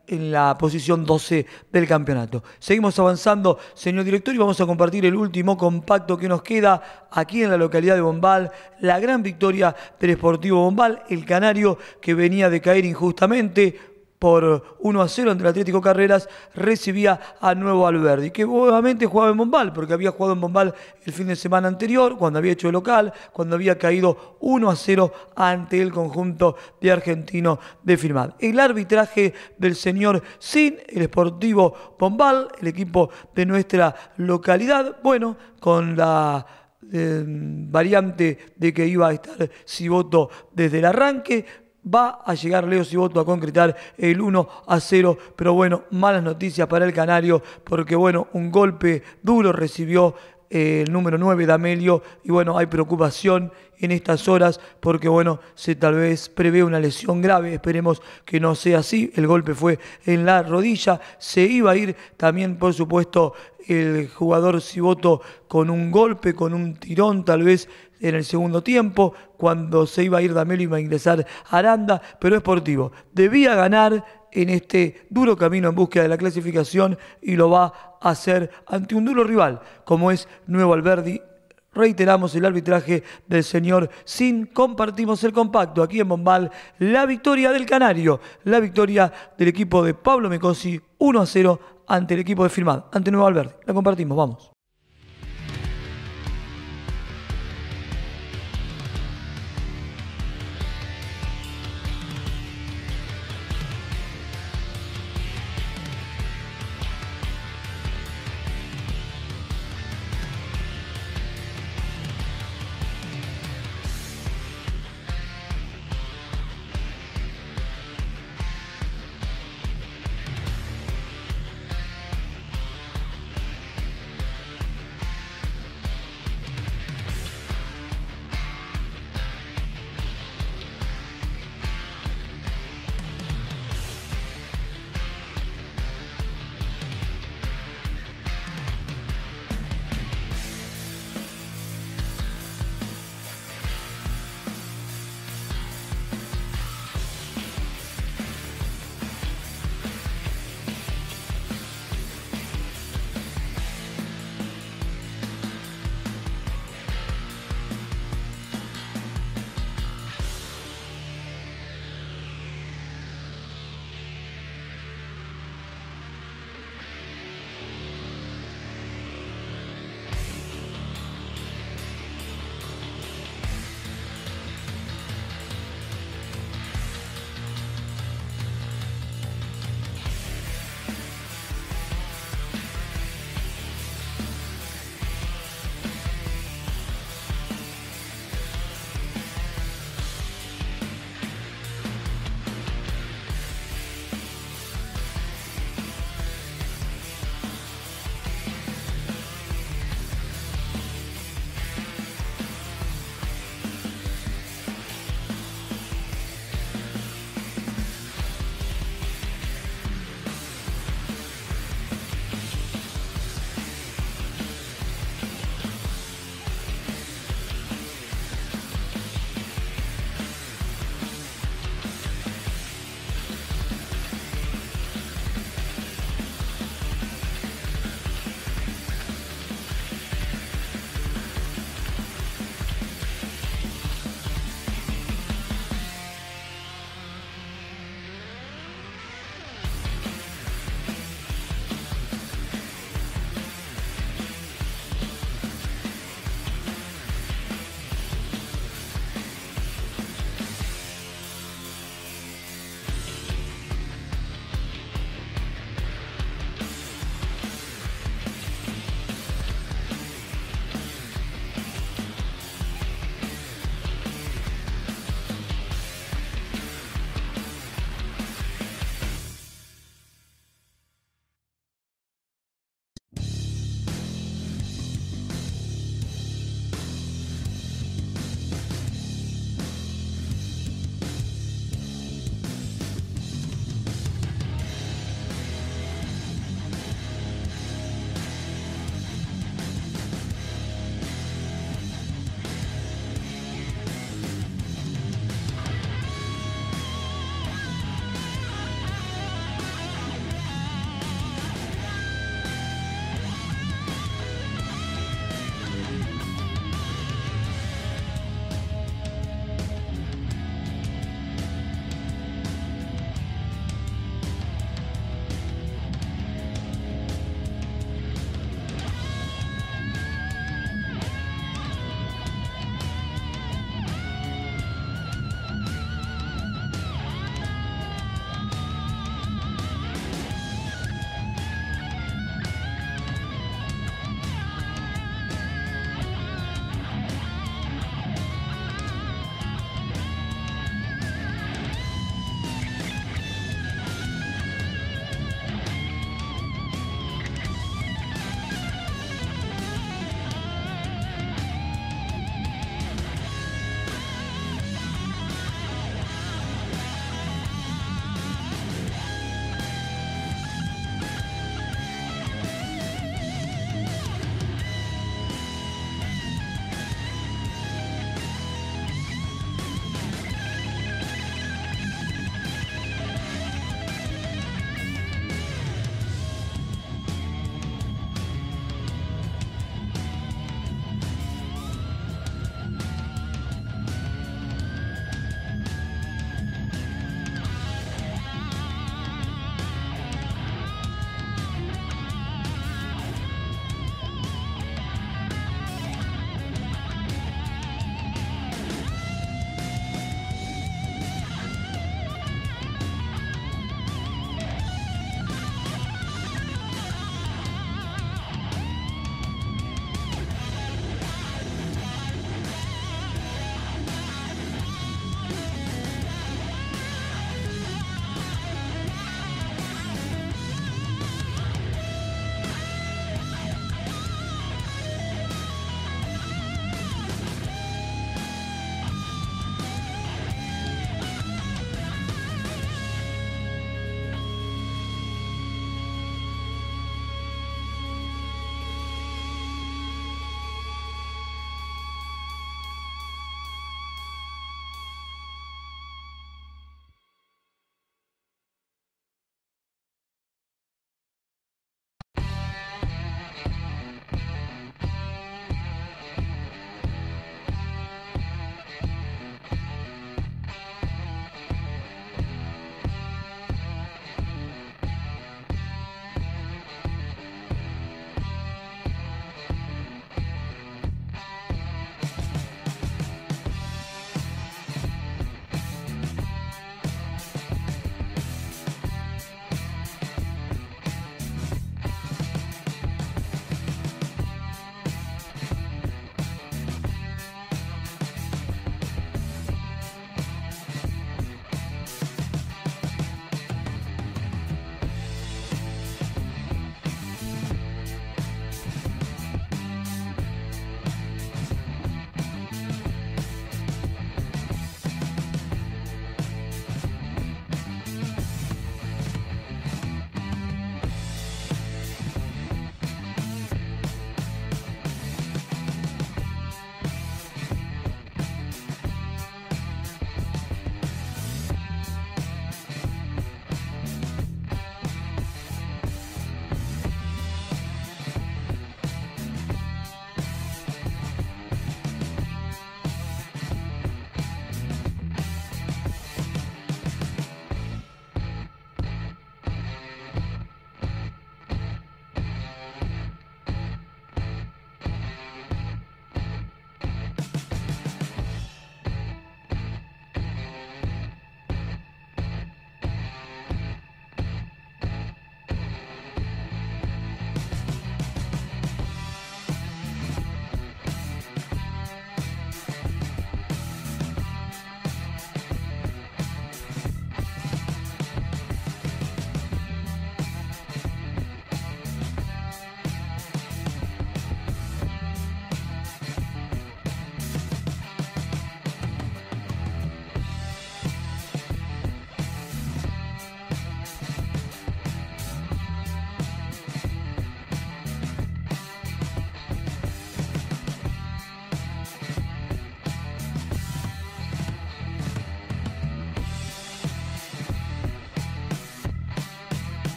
en la posición 12 del campeonato. Seguimos avanzando, señor director, y vamos a compartir el último compacto que nos queda aquí en la localidad de Bombal. La gran victoria del Sportivo Bombal, el canario que venía de caer injustamente por 1-0 ante el Atlético Carreras, recibía a Nuevo Alberdi, que nuevamente jugaba en Bombal, porque había jugado en Bombal el fin de semana anterior, cuando había hecho de local, cuando había caído 1-0 ante el conjunto de Argentino de Firmat. El arbitraje del señor Sin, el Sportivo Bombal, el equipo de nuestra localidad, bueno, con la variante de que iba a estar Ciboto desde el arranque. Va a llegar Leo Ciboto a concretar el 1-0, pero bueno, malas noticias para el canario, porque bueno, un golpe duro recibió el número 9 D'Amelio, y bueno, hay preocupación en estas horas, porque bueno, se tal vez prevé una lesión grave, esperemos que no sea así. El golpe fue en la rodilla, se iba a ir también, por supuesto, el jugador Ciboto con un golpe, con un tirón tal vez en el segundo tiempo, cuando se iba a ir D'Amelio iba a ingresar Aranda, pero Sportivo debía ganar en este duro camino en búsqueda de la clasificación, y lo va a hacer ante un duro rival como es Nuevo Alberdi. Reiteramos el arbitraje del señor Sin, compartimos el compacto aquí en Bombal, la victoria del canario, la victoria del equipo de Pablo Mecosi, 1-0 ante el equipo de Firmat, ante Nuevo Alberdi. La compartimos, vamos.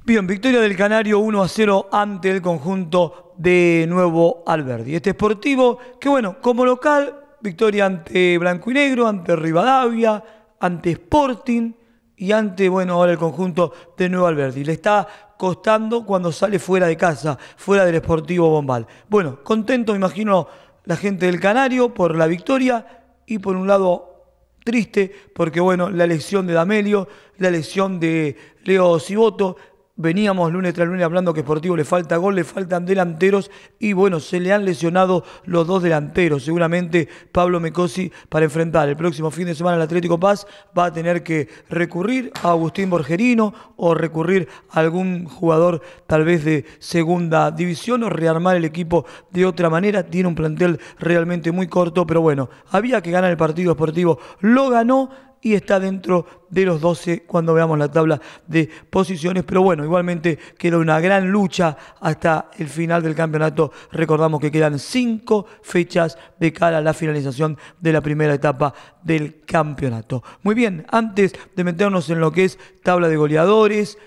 Bien, victoria del Canario 1-0 ante el conjunto de Nuevo Alberdi. Este Sportivo, que bueno, como local, victoria ante Blanco y Negro, ante Rivadavia, ante Sporting y ante, bueno, ahora el conjunto de Nuevo Alberdi. Le está costando cuando sale fuera de casa, fuera del Sportivo Bombal. Bueno, contento, me imagino, la gente del Canario por la victoria y por un lado triste porque, bueno, la lesión de D'Amelio, la lesión de Leo Ciboto. Veníamos lunes tras lunes hablando que Sportivo le falta gol, le faltan delanteros y bueno, se le han lesionado los dos delanteros. Seguramente Pablo Mecosi para enfrentar el próximo fin de semana al Atlético Paz va a tener que recurrir a Agustín Borgerino o recurrir a algún jugador tal vez de segunda división o rearmar el equipo de otra manera. Tiene un plantel realmente muy corto, pero bueno, había que ganar el partido. Sportivo lo ganó y está dentro de los 12 cuando veamos la tabla de posiciones. Pero bueno, igualmente queda una gran lucha hasta el final del campeonato. Recordamos que quedan 5 fechas de cara a la finalización de la primera etapa del campeonato. Muy bien, antes de meternos en lo que es tabla de goleadores,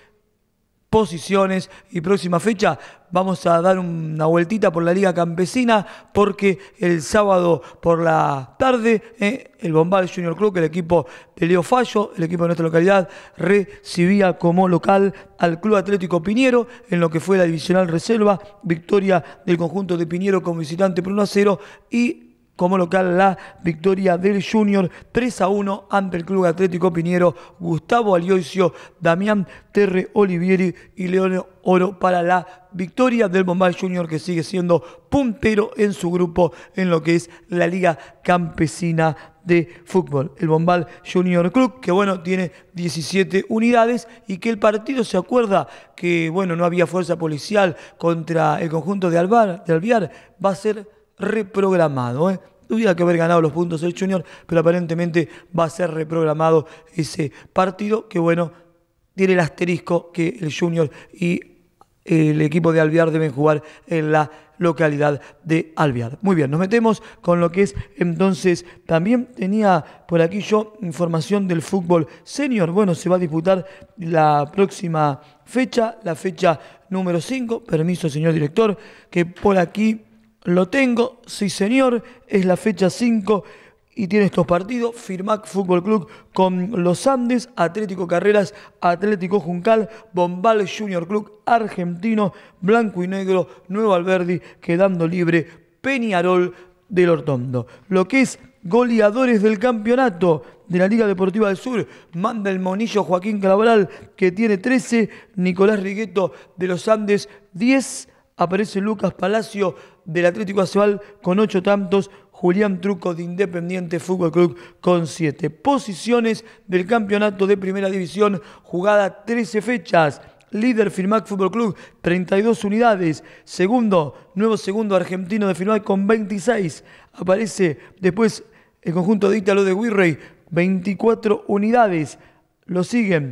posiciones y próxima fecha, vamos a dar una vueltita por la Liga Campesina porque el sábado por la tarde el Bombal Junior Club, el equipo de Leo Fallo, el equipo de nuestra localidad, recibía como local al Club Atlético Piñero en lo que fue la divisional reserva, victoria del conjunto de Piñero como visitante por 1-0 y como local la victoria del Junior 3-1 ante el Club Atlético Piñero. Gustavo Alioisio, Damián Terre Olivieri y León Oro para la victoria del Bombal Junior, que sigue siendo puntero en su grupo en lo que es la Liga Campesina de Fútbol. El Bombal Junior Club, que bueno, tiene 17 unidades y que el partido, se acuerda que bueno, no había fuerza policial contra el conjunto de Alvear, va a ser reprogramado. Tuviera que haber ganado los puntos el Junior, pero aparentemente va a ser reprogramado ese partido que, bueno, tiene el asterisco que el Junior y el equipo de Alvear deben jugar en la localidad de Alvear. Muy bien, nos metemos con lo que es entonces, también tenía por aquí yo información del fútbol senior. Bueno, se va a disputar la próxima fecha, la fecha número 5. Permiso, señor director, que por aquí lo tengo, sí señor, es la fecha 5 y tiene estos partidos: Firmac Fútbol Club con Los Andes, Atlético Carreras, Atlético Juncal, Bombal Junior Club, Argentino, Blanco y Negro, Nuevo Alberdi, quedando libre Peñarol del Hortondo. Lo que es goleadores del campeonato de la Liga Deportiva del Sur, manda el monillo Joaquín Cabral, que tiene 13, Nicolás Rigueto de Los Andes 10, aparece Lucas Palacio del Atlético Acebal con 8 tantos, Julián Truco de Independiente Fútbol Club con 7. Posiciones del campeonato de Primera División, jugada 13 fechas. Líder Firmac Fútbol Club, 32 unidades. Segundo, nuevo segundo Argentino de Firmac con 26. Aparece después el conjunto de Ítalo de Wirrey, 24 unidades. Lo siguen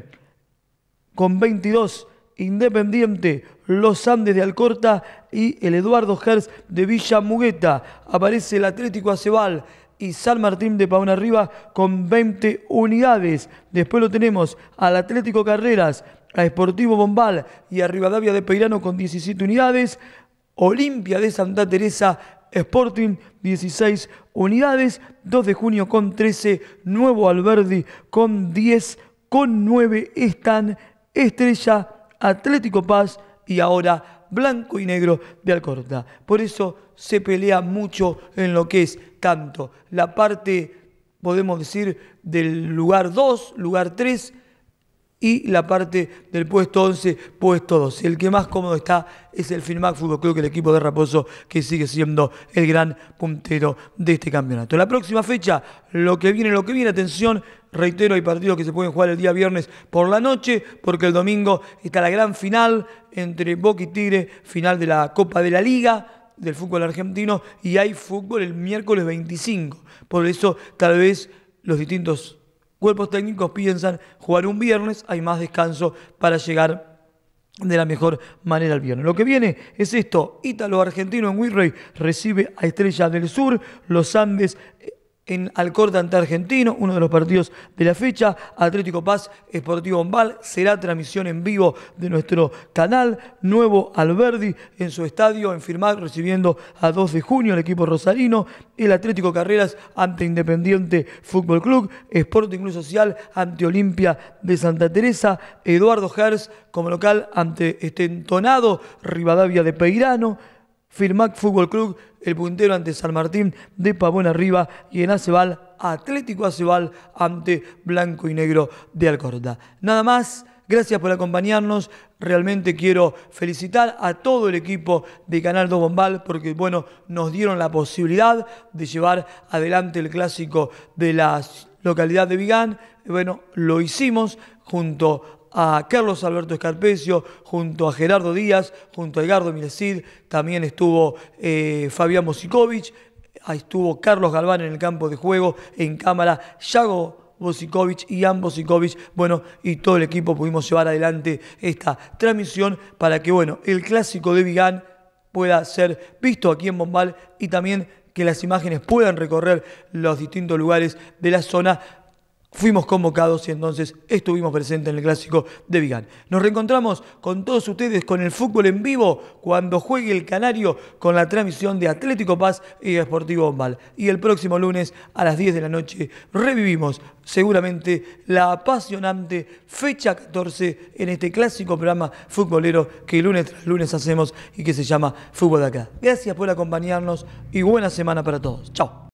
con 22 Independiente, Los Andes de Alcorta y el Eduardo Gers de Villa Mugueta. Aparece el Atlético Acebal y San Martín de Pauna Arriba con 20 unidades. Después lo tenemos al Atlético Carreras, a Sportivo Bombal y a Rivadavia de Peirano con 17 unidades. Olimpia de Santa Teresa, Sporting 16 unidades. 2 de junio con 13, Nuevo Alberdi con 10, con 9 están Estrella, Atlético Paz y ahora Blanco y Negro de Alcorta. Por eso se pelea mucho en lo que es tanto la parte, podemos decir, del lugar 2, lugar 3 y la parte del puesto 11, puesto 12. El que más cómodo está es el Firmac Fútbol Club, que el equipo de Raposo, que sigue siendo el gran puntero de este campeonato. La próxima fecha, lo que viene, atención, reitero, hay partidos que se pueden jugar el día viernes por la noche, porque el domingo está la gran final entre Boca y Tigre, final de la Copa de la Liga del fútbol argentino, y hay fútbol el miércoles 25. Por eso, tal vez los distintos cuerpos técnicos piensan jugar un viernes, hay más descanso para llegar de la mejor manera al viernes. Lo que viene es esto: Ítalo Argentino en Wirrey recibe a Estrella del Sur, Los Andes en Alcorta ante Argentino, uno de los partidos de la fecha. Atlético Paz, Sportivo Bombal, será transmisión en vivo de nuestro canal. Nuevo Alberdi en su estadio en Firmat, recibiendo a 2 de junio al equipo rosarino. El Atlético Carreras ante Independiente Fútbol Club. Sporting Club Social ante Olimpia de Santa Teresa. Eduardo Gers como local ante este entonado Rivadavia de Peirano. Firmat Fútbol Club, el puntero ante San Martín de Pavón Arriba, y en Acebal, Atlético Acebal ante Blanco y Negro de Alcorta. Nada más, gracias por acompañarnos. Realmente quiero felicitar a todo el equipo de Canal 2 Bombal porque, bueno, nos dieron la posibilidad de llevar adelante el clásico de la localidad de Vigán. Bueno, lo hicimos junto a Carlos Alberto Escarpecio, junto a Gerardo Díaz, junto a Edgardo Milecid, también estuvo Fabián Bosikovic, ahí estuvo Carlos Galván en el campo de juego, en cámara Yago Bosikovic y Ian Bosikovic, bueno, y todo el equipo pudimos llevar adelante esta transmisión para que, bueno, el clásico de Vigán pueda ser visto aquí en Bombal y también que las imágenes puedan recorrer los distintos lugares de la zona. Fuimos convocados y entonces estuvimos presentes en el clásico de Vigán. Nos reencontramos con todos ustedes con el fútbol en vivo cuando juegue el Canario con la transmisión de Atlético Paz y Sportivo Bombal. Y el próximo lunes a las 10 de la noche revivimos seguramente la apasionante fecha 14 en este clásico programa futbolero que lunes tras lunes hacemos y que se llama Fútbol de Acá. Gracias por acompañarnos y buena semana para todos. Chao.